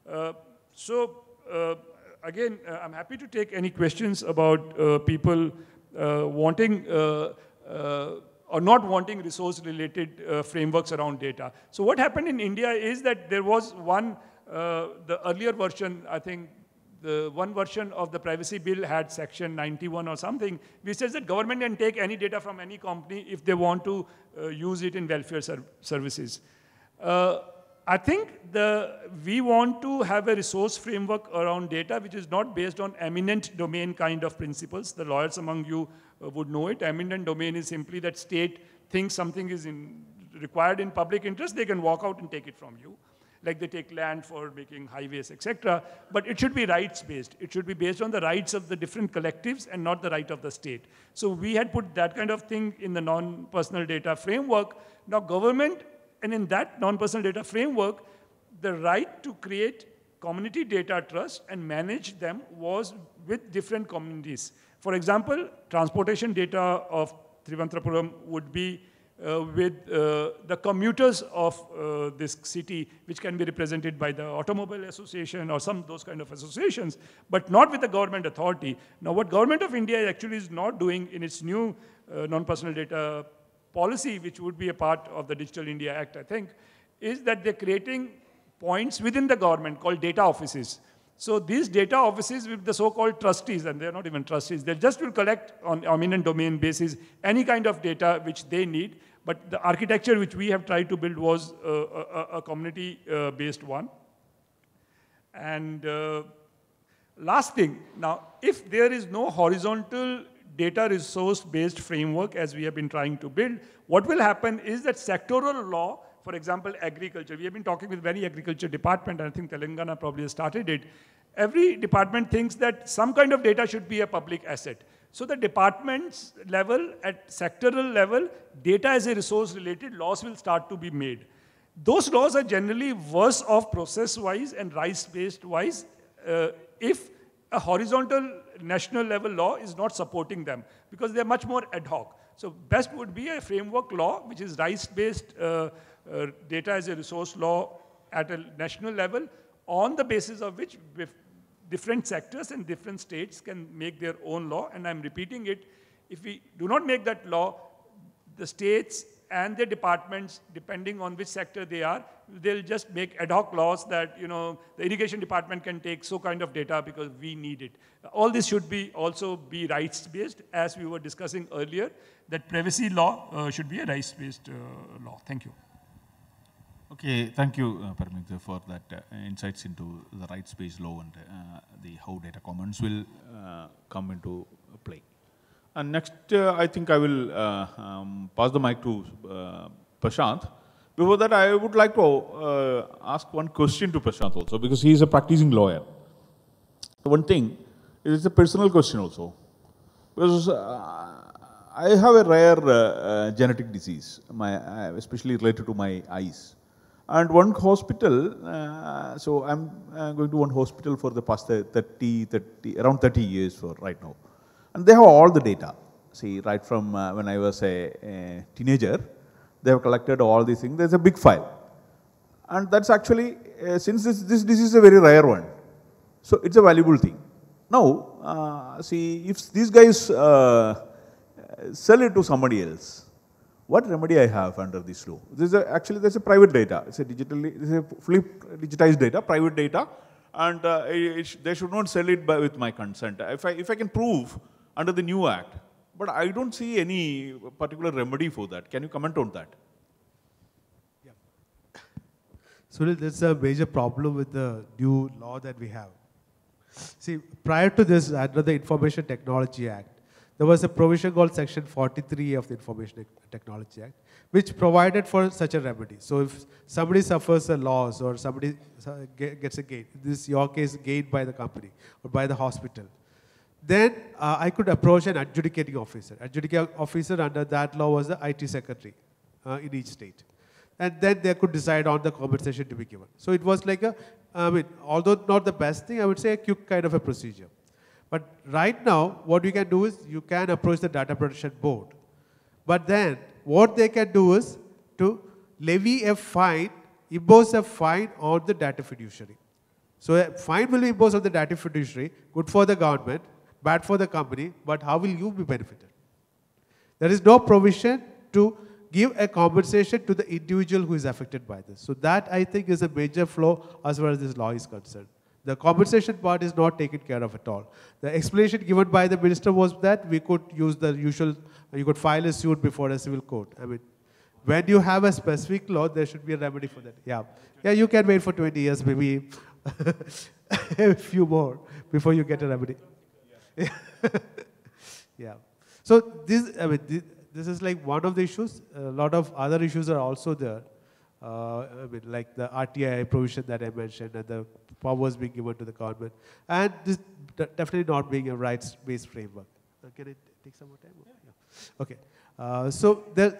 Again, I'm happy to take any questions about people wanting or not wanting resource-related frameworks around data. So what happened in India is that there was one, the earlier version, I think, the one version of the privacy bill had section 91 or something, which says that government can take any data from any company if they want to use it in welfare services. I think we want to have a resource framework around data which is not based on eminent domain kind of principles. The lawyers among you would know it. Eminent domain is simply that state thinks something is required in public interest, they can walk out and take it from you. Like they take land for making highways, etc. But it should be rights-based. It should be based on the rights of the different collectives and not the right of the state. So we had put that kind of thing in the non-personal data framework. Now government, and in that non-personal data framework, the right to create community data trust and manage them was with different communities. For example, transportation data of Trivandrum would be with the commuters of this city, which can be represented by the Automobile Association or some those kind of associations, but not with the government authority. Now, what Government of India actually is not doing in its new non-personal data policy, which would be a part of the Digital India Act, I think, is that they're creating points within the government called data offices. So these data offices with the so-called trustees, and they're not even trustees, they just will collect on eminent domain basis any kind of data which they need. But the architecture which we have tried to build was a community-based one. And last thing, now, if there is no horizontal data resource-based framework as we have been trying to build, what will happen is that sectoral law, for example, agriculture, we have been talking with many agriculture department, and I think Telangana probably has started it. Every department thinks that some kind of data should be a public asset. So the department's level, at sectoral level, data as a resource related laws will start to be made. Those laws are generally worse off process-wise and rights-based wise if a horizontal national level law is not supporting them, because they're much more ad hoc. So best would be a framework law, which is rights-based data as a resource law at a national level, on the basis of which different sectors and different states can make their own law. And I'm repeating it, if we do not make that law, the states and their departments, depending on which sector they are, they'll just make ad hoc laws that, you know, the irrigation department can take so kind of data because we need it. All this should be also be rights-based, as we were discussing earlier, that privacy law should be a rights-based law. Thank you. Okay, thank you, Paramita, for that insights into the rights-based law and how data commons will come into play. And next, I think I will pass the mic to Prashant. Before that, I would like to ask one question to Prashant also, because he is a practicing lawyer. One thing, it is a personal question also, because I have a rare genetic disease, especially related to my eyes. And one hospital, so I'm going to one hospital for the past around 30 years for right now. And they have all the data. See, right from when I was a teenager, they have collected all these things. There's a big file. And that's actually, since this is a very rare one, so it's a valuable thing. Now, see, if these guys sell it to somebody else, what remedy I have under this law? Actually, there's a private data. It's a fully digitized data, private data, and they should not sell it with my consent. If I can prove under the new act, but I don't see any particular remedy for that. Can you comment on that? Yeah. So there's a major problem with the new law that we have. See, prior to this, under the Information Technology Act, there was a provision called Section 43 of the Information Technology Act, which provided for such a remedy. So if somebody suffers a loss or somebody gets a gain, this is your case, gained by the company or by the hospital, then I could approach an adjudicating officer. Adjudicating officer under that law was the IT secretary in each state. And then they could decide on the compensation to be given. So it was like although not the best thing, I would say a quick kind of a procedure. But right now, what you can do is you can approach the Data Protection Board. But then what they can do is to levy a fine, impose a fine on the data fiduciary. So a fine will be imposed on the data fiduciary, good for the government, bad for the company, but how will you be benefited? There is no provision to give a compensation to the individual who is affected by this. So that, I think, is a major flaw as far as this law is concerned. The compensation part is not taken care of at all. The explanation given by the minister was that we could use the usual, you could file a suit before a civil court. I mean, when you have a specific law, there should be a remedy for that. Yeah, you can wait for 20 years, maybe a few more before you get a remedy. Yeah. So this is like one of the issues. A lot of other issues are also there. Like the RTI provision that I mentioned and the powers being given to the government. And this definitely not being a rights-based framework. Can I take some more time? Yeah. Okay. So there...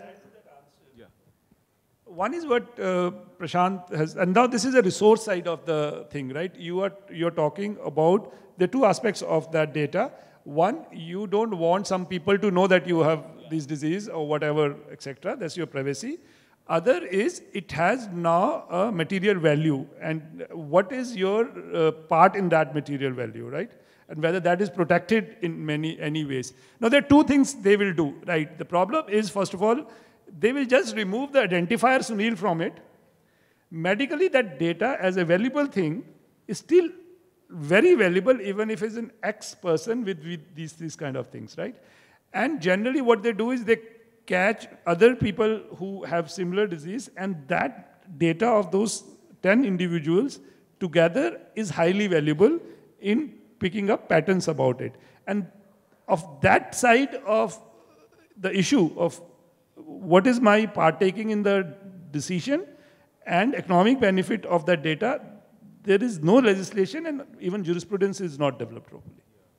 One is what Prashant has, and now this is a resource side of the thing, right? You're talking about the two aspects of that data. One, you don't want some people to know that you have this disease or whatever, etc. That's your privacy. Other is it has now a material value, and what is your part in that material value, right? And whether that is protected in any ways. Now there are two things they will do, right? The problem is, first of all, they will just remove the identifier Sunil from it. Medically, that data as a valuable thing is still very valuable, even if it's an X person with these kind of things, right? And generally what they do is they catch other people who have similar disease, and that data of those 10 individuals together is highly valuable in picking up patterns about it. And of that side of the issue of what is my partaking in the decision and economic benefit of that data, there is no legislation, and even jurisprudence is not developed properly.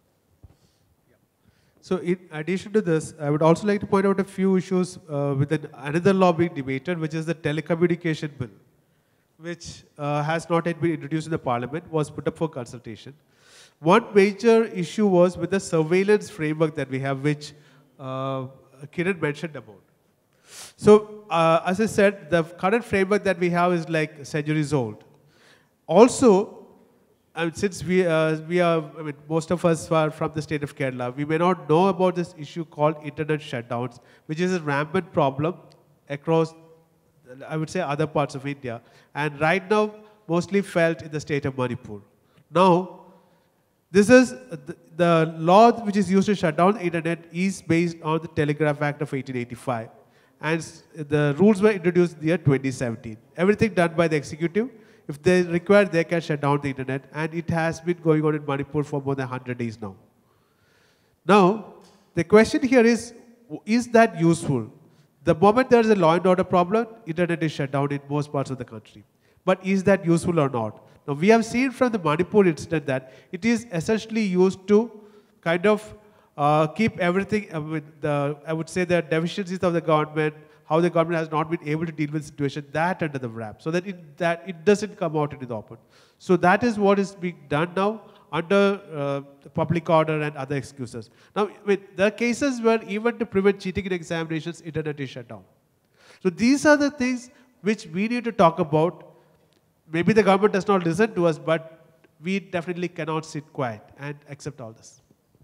So in addition to this, I would also like to point out a few issues with another law being debated, which is the telecommunication bill, which has not yet been introduced in the parliament, was put up for consultation. One major issue was with the surveillance framework that we have, which Kiran mentioned about. So as I said, the current framework that we have is like centuries old. Also, since most of us are from the state of Kerala, we may not know about this issue called internet shutdowns, which is a rampant problem across, I would say, other parts of India, and right now mostly felt in the state of Manipur. Now, this is the law which is used to shut down the internet is based on the Telegraph Act of 1885, and the rules were introduced in the year 2017. Everything done by the executive. If they require, they can shut down the internet, and it has been going on in Manipur for more than 100 days now. Now, the question here is that useful? The moment there is a law and order problem, internet is shut down in most parts of the country. But is that useful or not? Now, we have seen from the Manipur incident that it is essentially used to kind of keep everything with I would say the deficiencies of the government, how the government has not been able to deal with the situation, that under the wrap, so that it doesn't come out into the open. So that is what is being done now under the public order and other excuses. Now, there are cases where even to prevent cheating in examinations, internet is shut down. So these are the things which we need to talk about. Maybe the government does not listen to us, but we definitely cannot sit quiet and accept all this.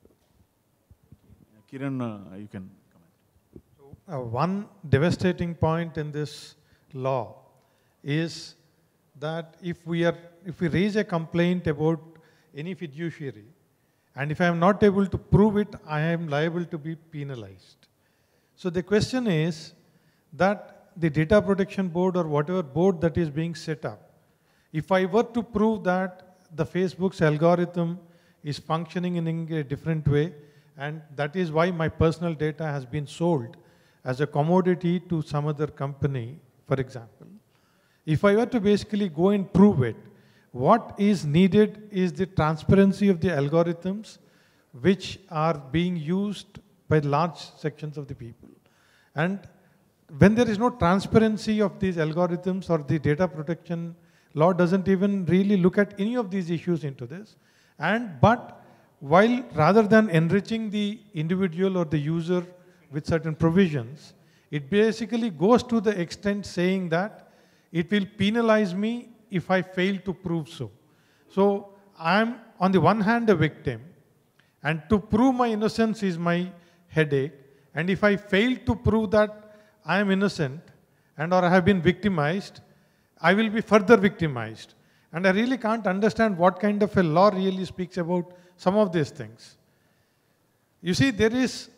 Kiran, you can. One devastating point in this law is that if we raise a complaint about any fiduciary, and if I am not able to prove it, I am liable to be penalized. So the question is that the Data Protection Board or whatever board that is being set up, if I were to prove that the Facebook's algorithm is functioning in a different way, and that is why my personal data has been sold as a commodity to some other company, for example. If I were to basically go and prove it, what is needed is the transparency of the algorithms which are being used by large sections of the people. And when there is no transparency of these algorithms, or the data protection law doesn't even really look at any of these issues into this, but while rather than enriching the individual or the user with certain provisions, it basically goes to the extent saying that it will penalize me if I fail to prove so. So I am on the one hand a victim, and to prove my innocence is my headache, and if I fail to prove that I am innocent and or I have been victimized, I will be further victimized. And I really can't understand what kind of a law really speaks about some of these things. You see, there is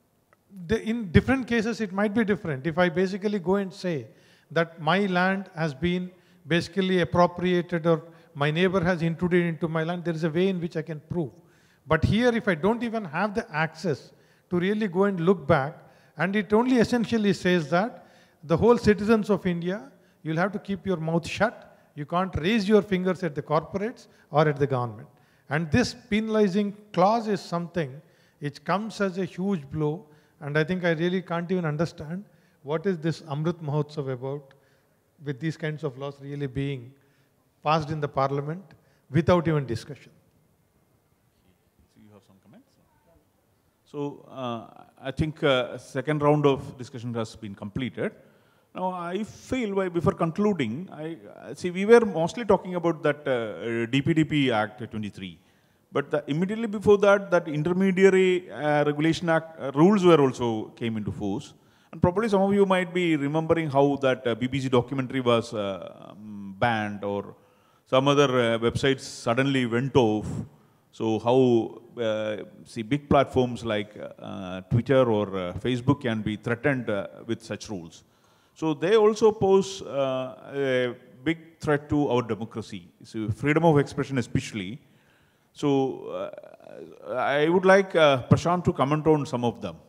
in different cases, it might be different. If I basically go and say that my land has been basically appropriated, or my neighbor has intruded into my land, there is a way in which I can prove. But here, if I don't even have the access to really go and look back, and it only essentially says that the whole citizens of India, you'll have to keep your mouth shut. You can't raise your fingers at the corporates or at the government. And this penalizing clause is something which comes as a huge blow. And I think I really can't even understand what is this Amrit Mahotsav about, with these kinds of laws really being passed in the parliament without even discussion. So you have some comments? So I think second round of discussion has been completed. Now I feel before concluding, see we were mostly talking about that DPDP Act 23. But immediately before that, that intermediary regulation act rules were also came into force. And probably some of you might be remembering how that BBC documentary was banned, or some other websites suddenly went off. So how see big platforms like Twitter or Facebook can be threatened with such rules. So they also pose a big threat to our democracy. So freedom of expression especially. So I would like Prashant to comment on some of them.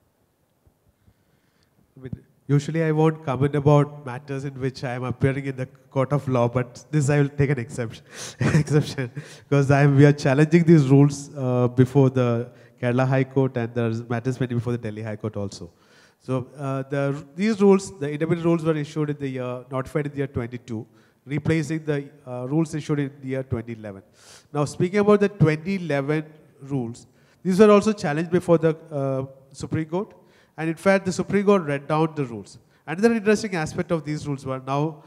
Usually I won't comment about matters in which I am appearing in the court of law, but this I will take an exception, because we are challenging these rules before the Kerala High Court, and there are matters pending before the Delhi High Court also. So these rules, the independent rules, were issued in the year, notified in the year 22, replacing the rules issued in the year 2011. Now, speaking about the 2011 rules, these were also challenged before the Supreme Court. And in fact, the Supreme Court read down the rules. Another interesting aspect of these rules were now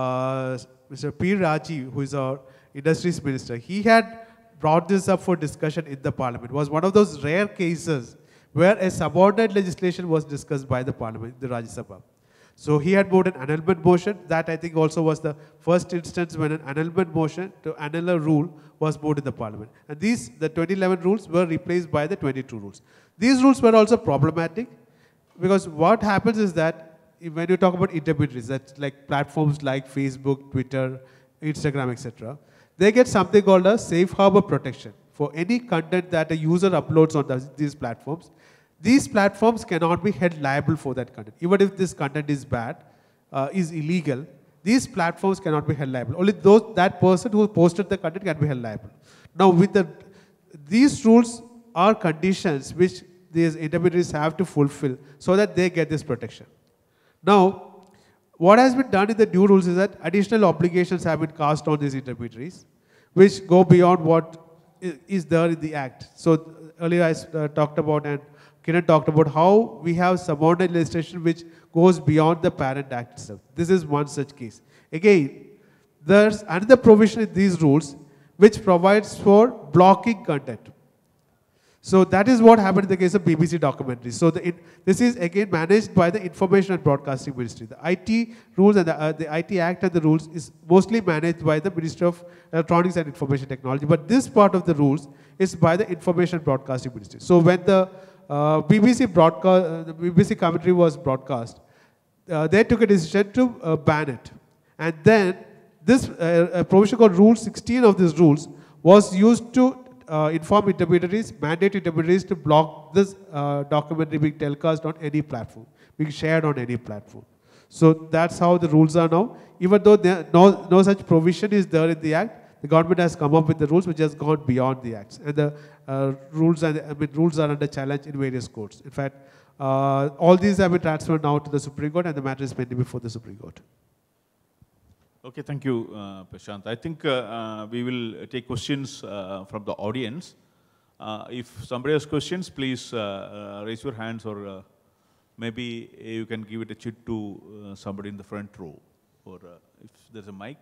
Mr. P. Raji, who is our industries minister, he had brought this up for discussion in the parliament. It was one of those rare cases where a subordinate legislation was discussed by the parliament, the Rajya Sabha. So he had moved an annulment motion. That I think also was the first instance when an annulment motion to annul a rule was moved in the parliament. And these, the 2011 rules, were replaced by the 22 rules. These rules were also problematic, because what happens is that when you talk about intermediaries, that's like platforms like Facebook, Twitter, Instagram, etc., they get something called a safe harbor protection. For any content that a user uploads on these platforms, these platforms cannot be held liable for that content. Even if this content is bad, is illegal, these platforms cannot be held liable. Only that person who posted the content can be held liable. Now, with these rules are conditions which these intermediaries have to fulfill so that they get this protection. Now, what has been done in the new rules is that additional obligations have been cast on these intermediaries, which go beyond what is there in the Act. So earlier I talked about, and Kiran talked about, how we have subordinate legislation which goes beyond the parent act itself. This is one such case. Again, there's another provision in these rules which provides for blocking content. So that is what happened in the case of BBC documentary. So this is again managed by the Information and Broadcasting Ministry. The IT rules and the IT Act and the rules is mostly managed by the Ministry of Electronics and Information Technology. But this part of the rules is by the Information and Broadcasting Ministry. So when the BBC commentary was broadcast, they took a decision to ban it. And then this provision called Rule 16 of these rules was used to inform intermediaries, mandate intermediaries to block this documentary being telecast on any platform, being shared on any platform. So that's how the rules are now. Even though no such provision is there in the Act, the government has come up with the rules which has gone beyond the Acts. And the rules are under challenge in various courts. In fact, all these have been transferred now to the Supreme Court, and the matter is pending before the Supreme Court. Okay, thank you, Prashant. I think we will take questions from the audience. If somebody has questions, please raise your hands, or maybe you can give it a chit to somebody in the front row, or if there's a mic.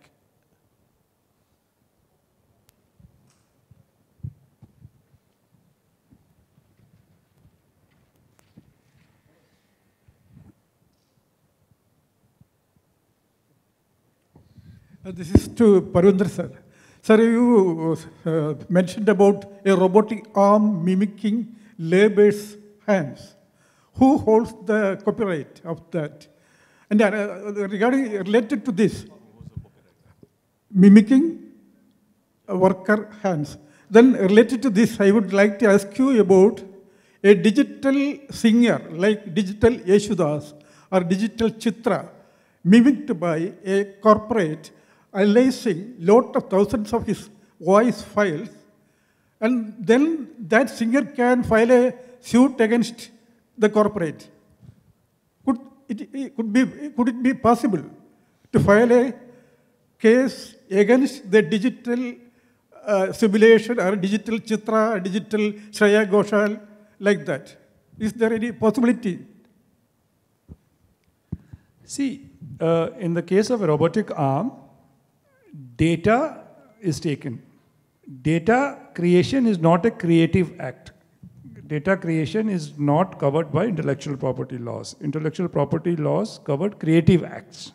This is to Parundar sir. Sir, you mentioned about a robotic arm mimicking labor's hands. Who holds the copyright of that? And related to this, mimicking worker hands. Then related to this, I would like to ask you about a digital singer like digital Yeshudas or digital Chitra mimicked by a corporate, analyzing lot of thousands of his voice files, and then that singer can file a suit against the corporate. Could it be possible to file a case against the digital simulation or digital Chitra, or digital Shreya Ghoshal, like that? Is there any possibility? See, in the case of a robotic arm, data is taken. Data creation is not a creative act. Data creation is not covered by intellectual property laws. Intellectual property laws covered creative acts.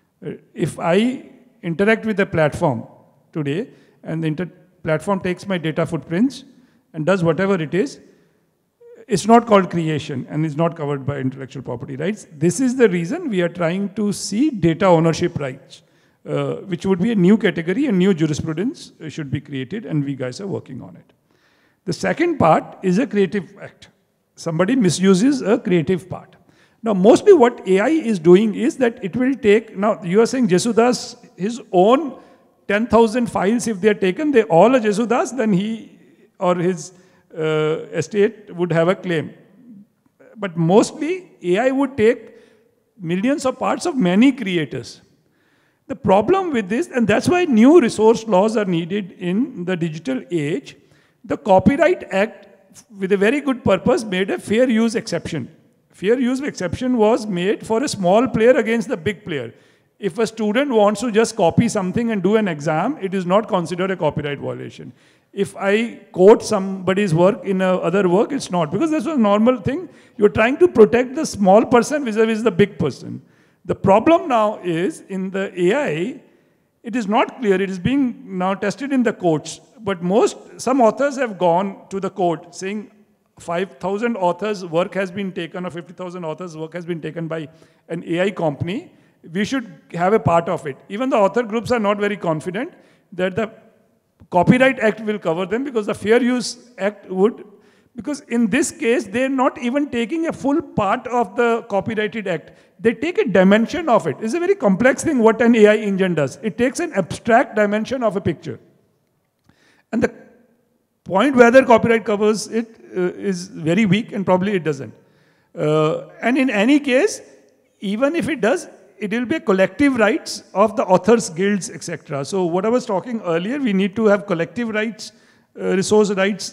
If I interact with a platform today, and the platform takes my data footprints and does whatever it is, it's not called creation and is not covered by intellectual property rights. This is the reason we are trying to see data ownership rights, which would be a new category, and new jurisprudence should be created, and we guys are working on it. The second part is a creative act. Somebody misuses a creative part. Now, mostly what AI is doing is that it will take, now you are saying Jesudas, his own 10,000 files, if they are taken, they all are Jesudas, then he or his estate would have a claim. But mostly AI would take millions of parts of many creators. The problem with this, and that's why new resource laws are needed in the digital age, the Copyright Act, with a very good purpose, made a fair use exception. Fair use exception was made for a small player against the big player. If a student wants to just copy something and do an exam, it is not considered a copyright violation. If I quote somebody's work in other work, it's not, because that's a normal thing. You're trying to protect the small person vis-a-vis the big person. The problem now is, in the AI, it is not clear. It is being now tested in the courts. But some authors have gone to the court saying 5,000 authors' work has been taken, or 50,000 authors' work has been taken by an AI company. We should have a part of it. Even the author groups are not very confident that the Copyright Act will cover them, because the Fair Use Act would, because in this case, they're not even taking a full part of the Copyrighted Act. They take a dimension of it. It's a very complex thing what an AI engine does. It takes an abstract dimension of a picture. And the point whether copyright covers it is very weak, and probably it doesn't. And in any case, even if it does, it will be collective rights of the authors, guilds, etc. So what I was talking earlier, we need to have collective rights, resource rights,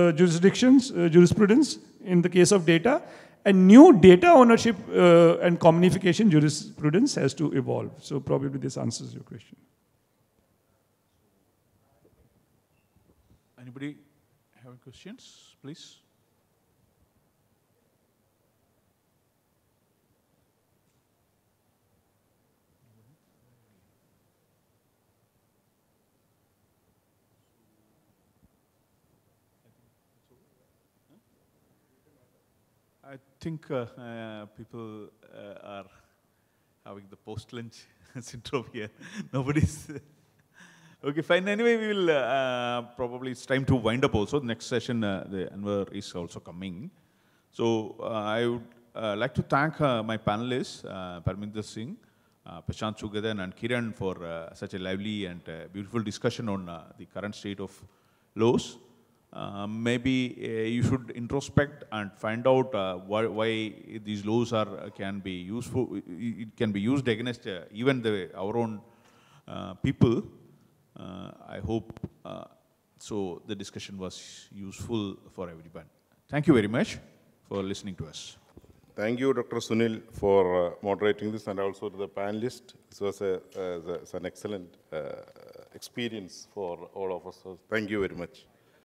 jurisprudence in the case of data, and new data ownership and communication jurisprudence has to evolve. So probably this answers your question. Anybody have questions, please? I think people are having the post-lunch syndrome here. Nobody's... Okay, fine. Anyway, we will probably, it's time to wind up also. The next session, the Anwar is also coming. So I would like to thank my panelists, Parminder Singh, Prashant Sugadan, and Kiran for such a lively and beautiful discussion on the current state of laws. Maybe you should introspect and find out why these laws can be useful. It can be used against even our own people. I hope so the discussion was useful for everyone. Thank you very much for listening to us. Thank you, Dr. Sunil, for moderating this, and also to the panelists. This was an excellent experience for all of us. So thank you very much.